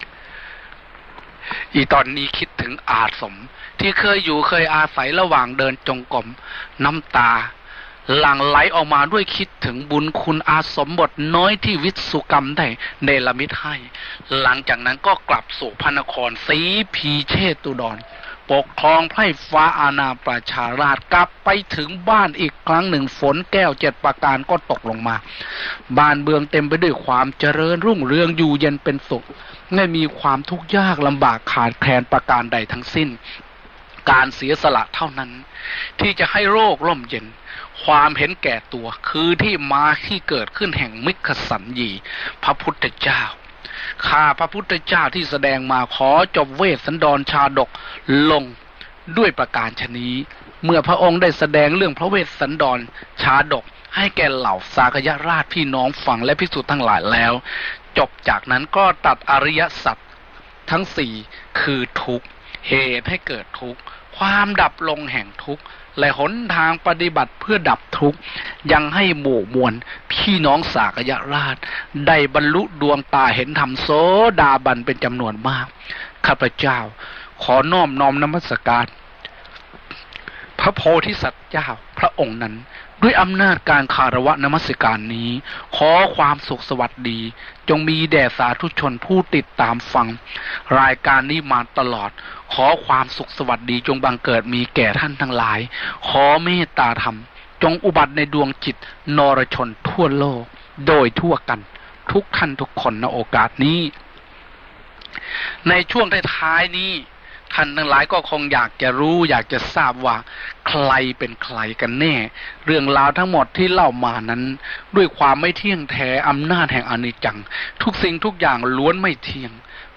อีตอนนี้คิดถึงอาสมที่เคยอยู่เคยอาศัยระหว่างเดินจงกรมน้ำตาหลั่งไหลออกมาด้วยคิดถึงบุญคุณอาสมบทน้อยที่วิสุกรรมได้เนรมิตให้หลังจากนั้นก็กลับสู่พระนครศรีพีเชตุดรปกครองไพร่ฟ้าอาณาประชาราชกลับไปถึงบ้านอีกครั้งหนึ่งฝนแก้วเจ็ดประการก็ตกลงมาบ้านเมืองเต็มไปด้วยความเจริญรุ่งเรืองอยู่เย็นเป็นสุขไม่มีความทุกข์ยากลำบากขาดแคลนประการใดทั้งสิ้นการเสียสละเท่านั้นที่จะให้โรคร่มเย็นความเห็นแก่ตัวคือที่มาที่เกิดขึ้นแห่งมิขสัญญีพระพุทธเจ้าข้าพระพุทธเจ้าที่แสดงมาขอจบเวสสันดรชาดกลงด้วยประการฉะนี้เมื่อพระองค์ได้แสดงเรื่องพระเวสสันดรชาดกให้แก่เหล่าสากยราชพี่น้องฟังและภิกษุทั้งหลายแล้วจบจากนั้นก็ตัดอริยสัจทั้งสี่คือทุกข์เหตุให้เกิดทุกข์ความดับลงแห่งทุกข์และหนทางปฏิบัติเพื่อดับทุกข์ยังให้หมู่มวลพี่น้องสากยราชได้บรรลุดวงตาเห็นธรรมโสดาบันเป็นจำนวนมากข้าพเจ้าขอน้อมน้อมนมัสการพระโพธิสัตว์เจ้าพระองค์นั้นด้วยอำนาจการคารวะนมัสการนี้ขอความสุขสวัสดีจงมีแด่สาธุชนผู้ติดตามฟังรายการนี้มาตลอดขอความสุขสวัสดีจงบังเกิดมีแก่ท่านทั้งหลายขอเมตตาธรรมจงอุบัติในดวงจิตนรชนทั่วโลกโดยทั่วกันทุกท่านทุกคนในโอกาสนี้ในช่วงท้ายๆนี้ท่านทั้งหลายก็คงอยากจะรู้อยากจะทราบว่าใครเป็นใครกันแน่เรื่องราวทั้งหมดที่เล่ามานั้นด้วยความไม่เที่ยงแท้อำนาจแห่งอนิจจังทุกสิ่งทุกอย่างล้วนไม่เที่ยง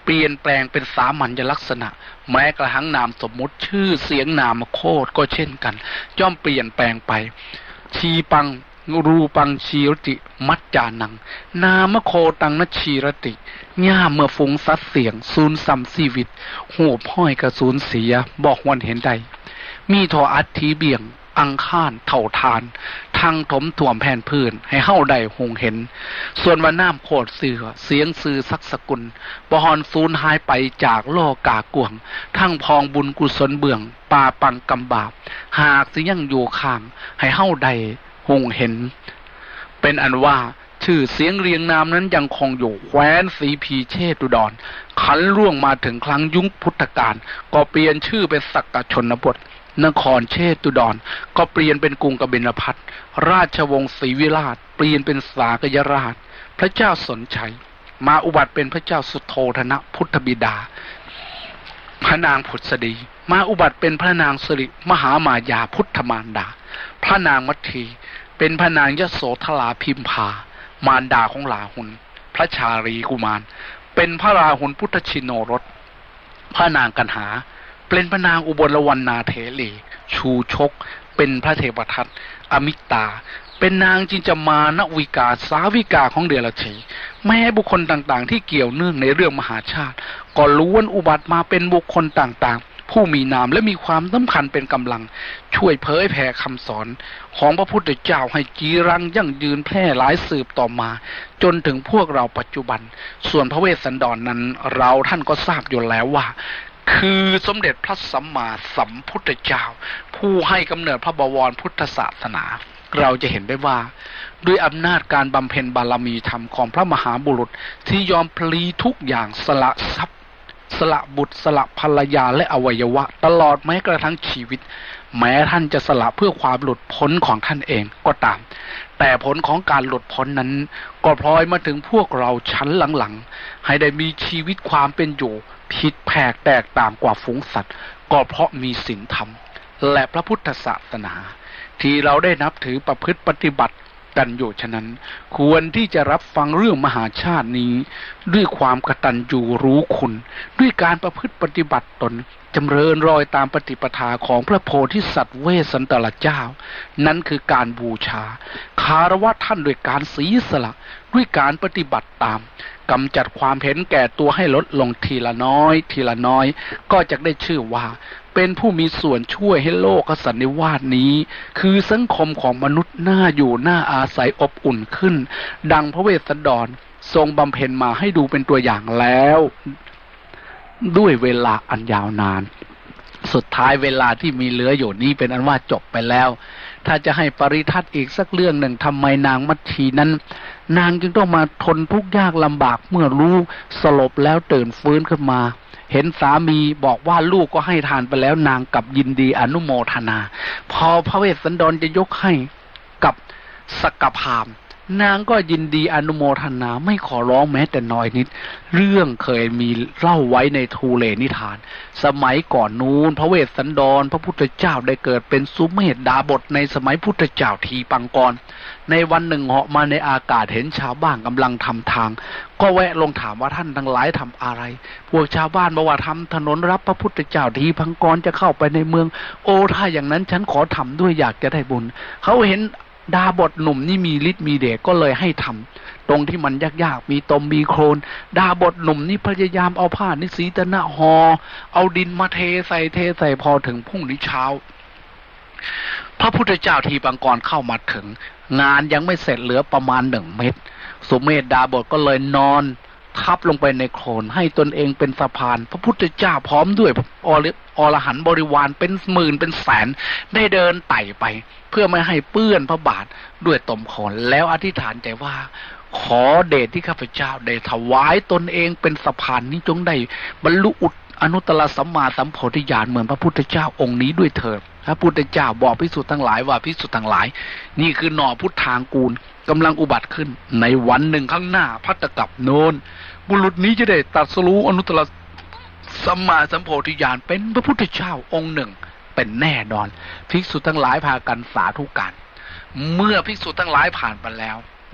เปลี่ยนแปลงเป็นสามัญลักษณะแม้กระทั่งนามสมมุติชื่อเสียงนามโคตรก็เช่นกันย่อมเปลี่ยนแปลงไปชีปังรูปังชีรติมัจจานังนามโคตังนชีรติย่าเมื่อฟุ้งซัดเสียงสูญซ้ำชีวิตหูพ้อยกระสูญเสียบอกวันเห็นใดมีทออัฐิเบี่ยงอังคารเถ่าทานทางถมถ่วมแผ่นพื้นให้เฮ้าใดหงเห็นส่วนว่าน้ำโคดเสือเสียงสื่อสักสกุลบหอนสูญหายไปจากโลกากวงทั้งพองบุญกุศลเบื้องปาปังกำบาปหากสิยังอยู่ข้างให้เฮ้าใดหงเห็นเป็นอันว่าชื่อเสียงเรียงนามนั้นยังคงอยู่แคว้นสีพีเชตุดรขันล่วงมาถึงครั้งยุคพุทธกาลก็เปลี่ยนชื่อเป็นสักกชนบทนครเชตุดรก็เปลี่ยนเป็นกรุงกบิลพัสราชวงศ์ศรีวิราชเปลี่ยนเป็นสากยราชพระเจ้าสนชัยมาอุบัติเป็นพระเจ้าสุโธทนะพุทธบิดาพระนางผุดสดีมาอุบัติเป็นพระนางสิริมหามายาพุทธมารดาพระนางมัทธีเป็นพระนางยโสธราพิมพามารดาของราหุลพระชาลีกุมารเป็นพระราหุลพุทธชินโนรสพระนางกันหาเป็นพระนางอุบลวรรณาเถรีชูชกเป็นพระเทวทัตอมิตาเป็นนางจินจามานวิกาสาวิกาของเดรัจฉีแม้บุคคลต่างๆที่เกี่ยวเนื่องในเรื่องมหาชาติก็ล้วนอุบัติมาเป็นบุคคลต่างๆผู้มีนามและมีความสำคัญเป็นกำลังช่วยเผยแผ่คำสอนของพระพุทธเจ้าให้จีรังยั่งยืนแพร่หลายสืบต่อมาจนถึงพวกเราปัจจุบันส่วนพระเวสสันดร น, นั้นเราท่านก็ทราบอยู่แล้วว่าคือสมเด็จพระสัมมาสัมพุทธเจ้าผู้ให้กำเนิดพระบวรพุทธศาสนาเราจะเห็นได้ว่าด้วยอำนาจการบำเพ็ญบารมีธรรมของพระมหาบุรุษที่ยอมพลีทุกอย่างสละทรัพย์สละบุตรสละภรรยาและอวัยวะตลอดแม้กระทั่งชีวิตแม้ท่านจะสละเพื่อความหลุดพ้นของท่านเองก็ตามแต่ผลของการหลุดพ้นนั้นก็พลอยมาถึงพวกเราชั้นหลังๆให้ได้มีชีวิตความเป็นอยู่ผิดแผกแตกต่างกว่าฝูงสัตว์ก็เพราะมีศีลธรรมและพระพุทธศาสนาที่เราได้นับถือประพฤติปฏิบัติกันอยู่ฉะนั้นควรที่จะรับฟังเรื่องมหาชาตินี้ด้วยความกตัญญูรู้คุณด้วยการประพฤติปฏิบัติตนจำเริญรอยตามปฏิปทาของพระโพธิสัตว์เวสสันตรเจ้านั้นคือการบูชาคารวะท่านด้วยการเสียสละด้วยการปฏิบัติตามกำจัดความเห็นแก่ตัวให้ลดลงทีละน้อยทีละน้อยก็จะได้ชื่อว่าเป็นผู้มีส่วนช่วยให้โลกสันนิวาสนี้คือสังคมของมนุษย์น่าอยู่น่าอาศัยอบอุ่นขึ้นดังพระเวสสันดรทรงบำเพ็ญมาให้ดูเป็นตัวอย่างแล้วด้วยเวลาอันยาวนานสุดท้ายเวลาที่มีเหลืออยู่นี้เป็นอันว่าจบไปแล้วถ้าจะให้ปริทัศน์อีกสักเรื่องหนึ่งทำไมนางมัทธีนั้นนางจึงต้องมาทนทุกข์ยากลำบากเมื่อรู้สลบแล้วตื่นฟื้นขึ้นมาเห็นสามีบอกว่าลูกก็ให้ทานไปแล้วนางกลับยินดีอนุโมทนาพอพระเวสสันดรจะยกให้กับสักกพามนางก็ยินดีอนุโมทนาไม่ขอร้องแม้แต่น้อยนิดเรื่องเคยมีเล่าไว้ในทูเลนิทานสมัยก่อนนู้นพระเวสสันดรพระพุทธเจ้าได้เกิดเป็นสุเมธดาบทในสมัยพุทธเจ้าทีปังกรในวันหนึ่งเหาะมาในอากาศเห็นชาวบ้านกำลังทำทางก็แวะลงถามว่าท่านทั้งหลายทำอะไรพวกชาวบ้านบอกว่าทำถนนรับพระพุทธเจ้าทีปังกรจะเข้าไปในเมืองโอ้ถ้าอย่างนั้นฉันขอทำด้วยอยากจะได้บุญเขาเห็นดาบทหนุ่มนี่มีฤทธิ์มีเดชก็เลยให้ทำตรงที่มันยากๆมีตมมีโคลนดาบทหนุ่มนี่พยายามเอาผ้านิสีตนะหอเอาดินมาเทใส่เทใส่พอถึงพรุ่งนี้เช้าพระพุทธเจ้าทีปังกรเข้ามาถึงงานยังไม่เสร็จเหลือประมาณหนึ่งเมตรสุเมธดาบทก็เลยนอนทับลงไปในโคลนให้ตนเองเป็นสะพานพระพุทธเจ้าพร้อมด้วยอรหันต์บริวารเป็นหมื่นเป็นแสนได้เดินไต่ไปเพื่อไม่ให้เปื้อนพระบาทด้วยตมโคลนแล้วอธิษฐานใจว่าขอเดชที่ข้าพเจ้าได้ถวายตนเองเป็นสะพานนี้จงได้บรรลุอุตอนุตตรสัมมาสัมโพธิญาณเหมือนพระพุทธเจ้าองค์นี้ด้วยเถิดพระพุทธเจ้าบอกภิกษุทั้งหลายว่าภิกษุทั้งหลายนี่คือหน่อพุทธางกูลกำลังอุบัติขึ้นในวันหนึ่งข้างหน้าภัตตกัปโนนบุรุษนี้จะได้ตรัสรู้อนุตตรสัมมาสัมโพธิญาณเป็นพระพุทธเจ้าองค์หนึ่งเป็นแน่นอนภิกษุทั้งหลายพากันสาธุการเมื่อภิกษุทั้งหลายผ่านไปแล้ว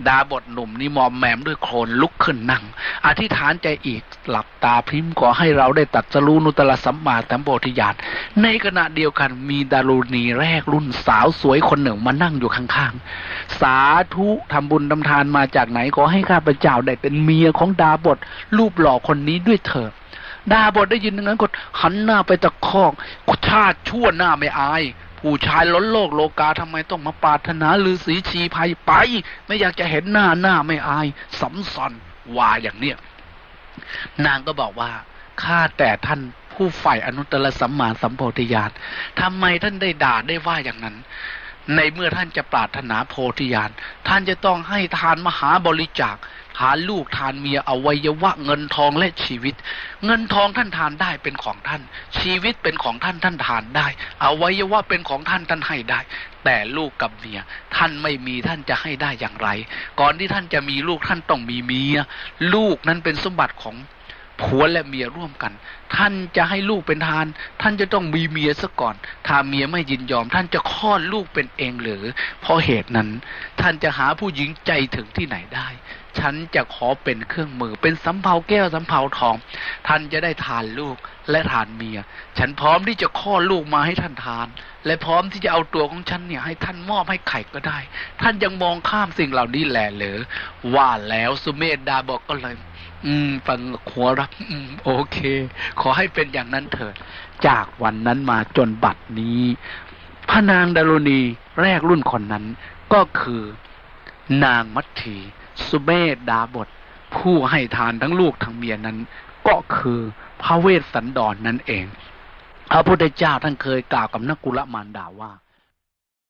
ดาบทหนุ่มนี่มอมแมมด้วยโคลนลุกขึ้นนั่งอธิษฐานใจอีกหลับตาพริ้มขอให้เราได้ตรัสรู้นุตตรสัมมาสัมโพธิญาณในขณะเดียวกันมีดารุณีแรกรุ่นสาวสวยคนหนึ่งมานั่งอยู่ข้างๆสาธุทำบุญทำทานมาจากไหนขอให้ข้าพเจ้าได้เป็นเมียของดาบทรูปหล่อคนนี้ด้วยเถิดดาบทได้ยินอย่างนั้นก็หันหน้าไปตะคอกชาติชั่วหน้าไม่อายผู้ชายล้นโลกโลกาทำไมต้องมาปรารถนาฤาษีชีภัยไปไม่อยากจะเห็นหน้าหน้าไม่อายสำซอนว่าอย่างเนี้ยนางก็บอกว่าข้าแต่ท่านผู้ใฝ่อนุตตรสัมมาสัมโพธิญาณทำไมท่านได้ด่าได้ว่าอย่างนั้นในเมื่อท่านจะปรารถนาโพธิญาณท่านจะต้องให้ทานมหาบริจาคทานลูกทานเมียอวัยวะเงินทองและชีวิตเงินทองท่านทานได้เป็นของท่านชีวิตเป็นของท่านท่านทานได้อวัยวะเป็นของท่านท่านให้ได้แต่ลูกกับเมียท่านไม่มีท่านจะให้ได้อย่างไรก่อนที่ท่านจะมีลูกท่านต้องมีเมียลูกนั้นเป็นสมบัติของผัวและเมียร่วมกันท่านจะให้ลูกเป็นทานท่านจะต้องมีเมียซะก่อนถ้าเมียไม่ยินยอมท่านจะคลอดลูกเป็นเองหรือเพราะเหตุนั้นท่านจะหาผู้หญิงใจถึงที่ไหนได้ฉันจะขอเป็นเครื่องมือเป็นสำเภาแก้วสำเภาทองท่านจะได้ทานลูกและทานเมียฉันพร้อมที่จะคลอดลูกมาให้ท่านทานและพร้อมที่จะเอาตัวของฉันเนี่ยให้ท่านมอบให้ไข่ก็ได้ท่านยังมองข้ามสิ่งเหล่านี้แหละเหรอว่าแล้วสุเมธดาบอกก็เลยอืมฟังหัวรับอืมโอเคขอให้เป็นอย่างนั้นเถิดจากวันนั้นมาจนบัดนี้พระนางดารุณีแรกรุ่นคนนั้นก็คือนางมัทธีสุเมธดาบทผู้ให้ทานทั้งลูกทั้งเมียนั้นก็คือพระเวสสันดร นั่นเองพระพุทธเจ้าท่านเคยกล่าวกับนักกุลมารดาว่า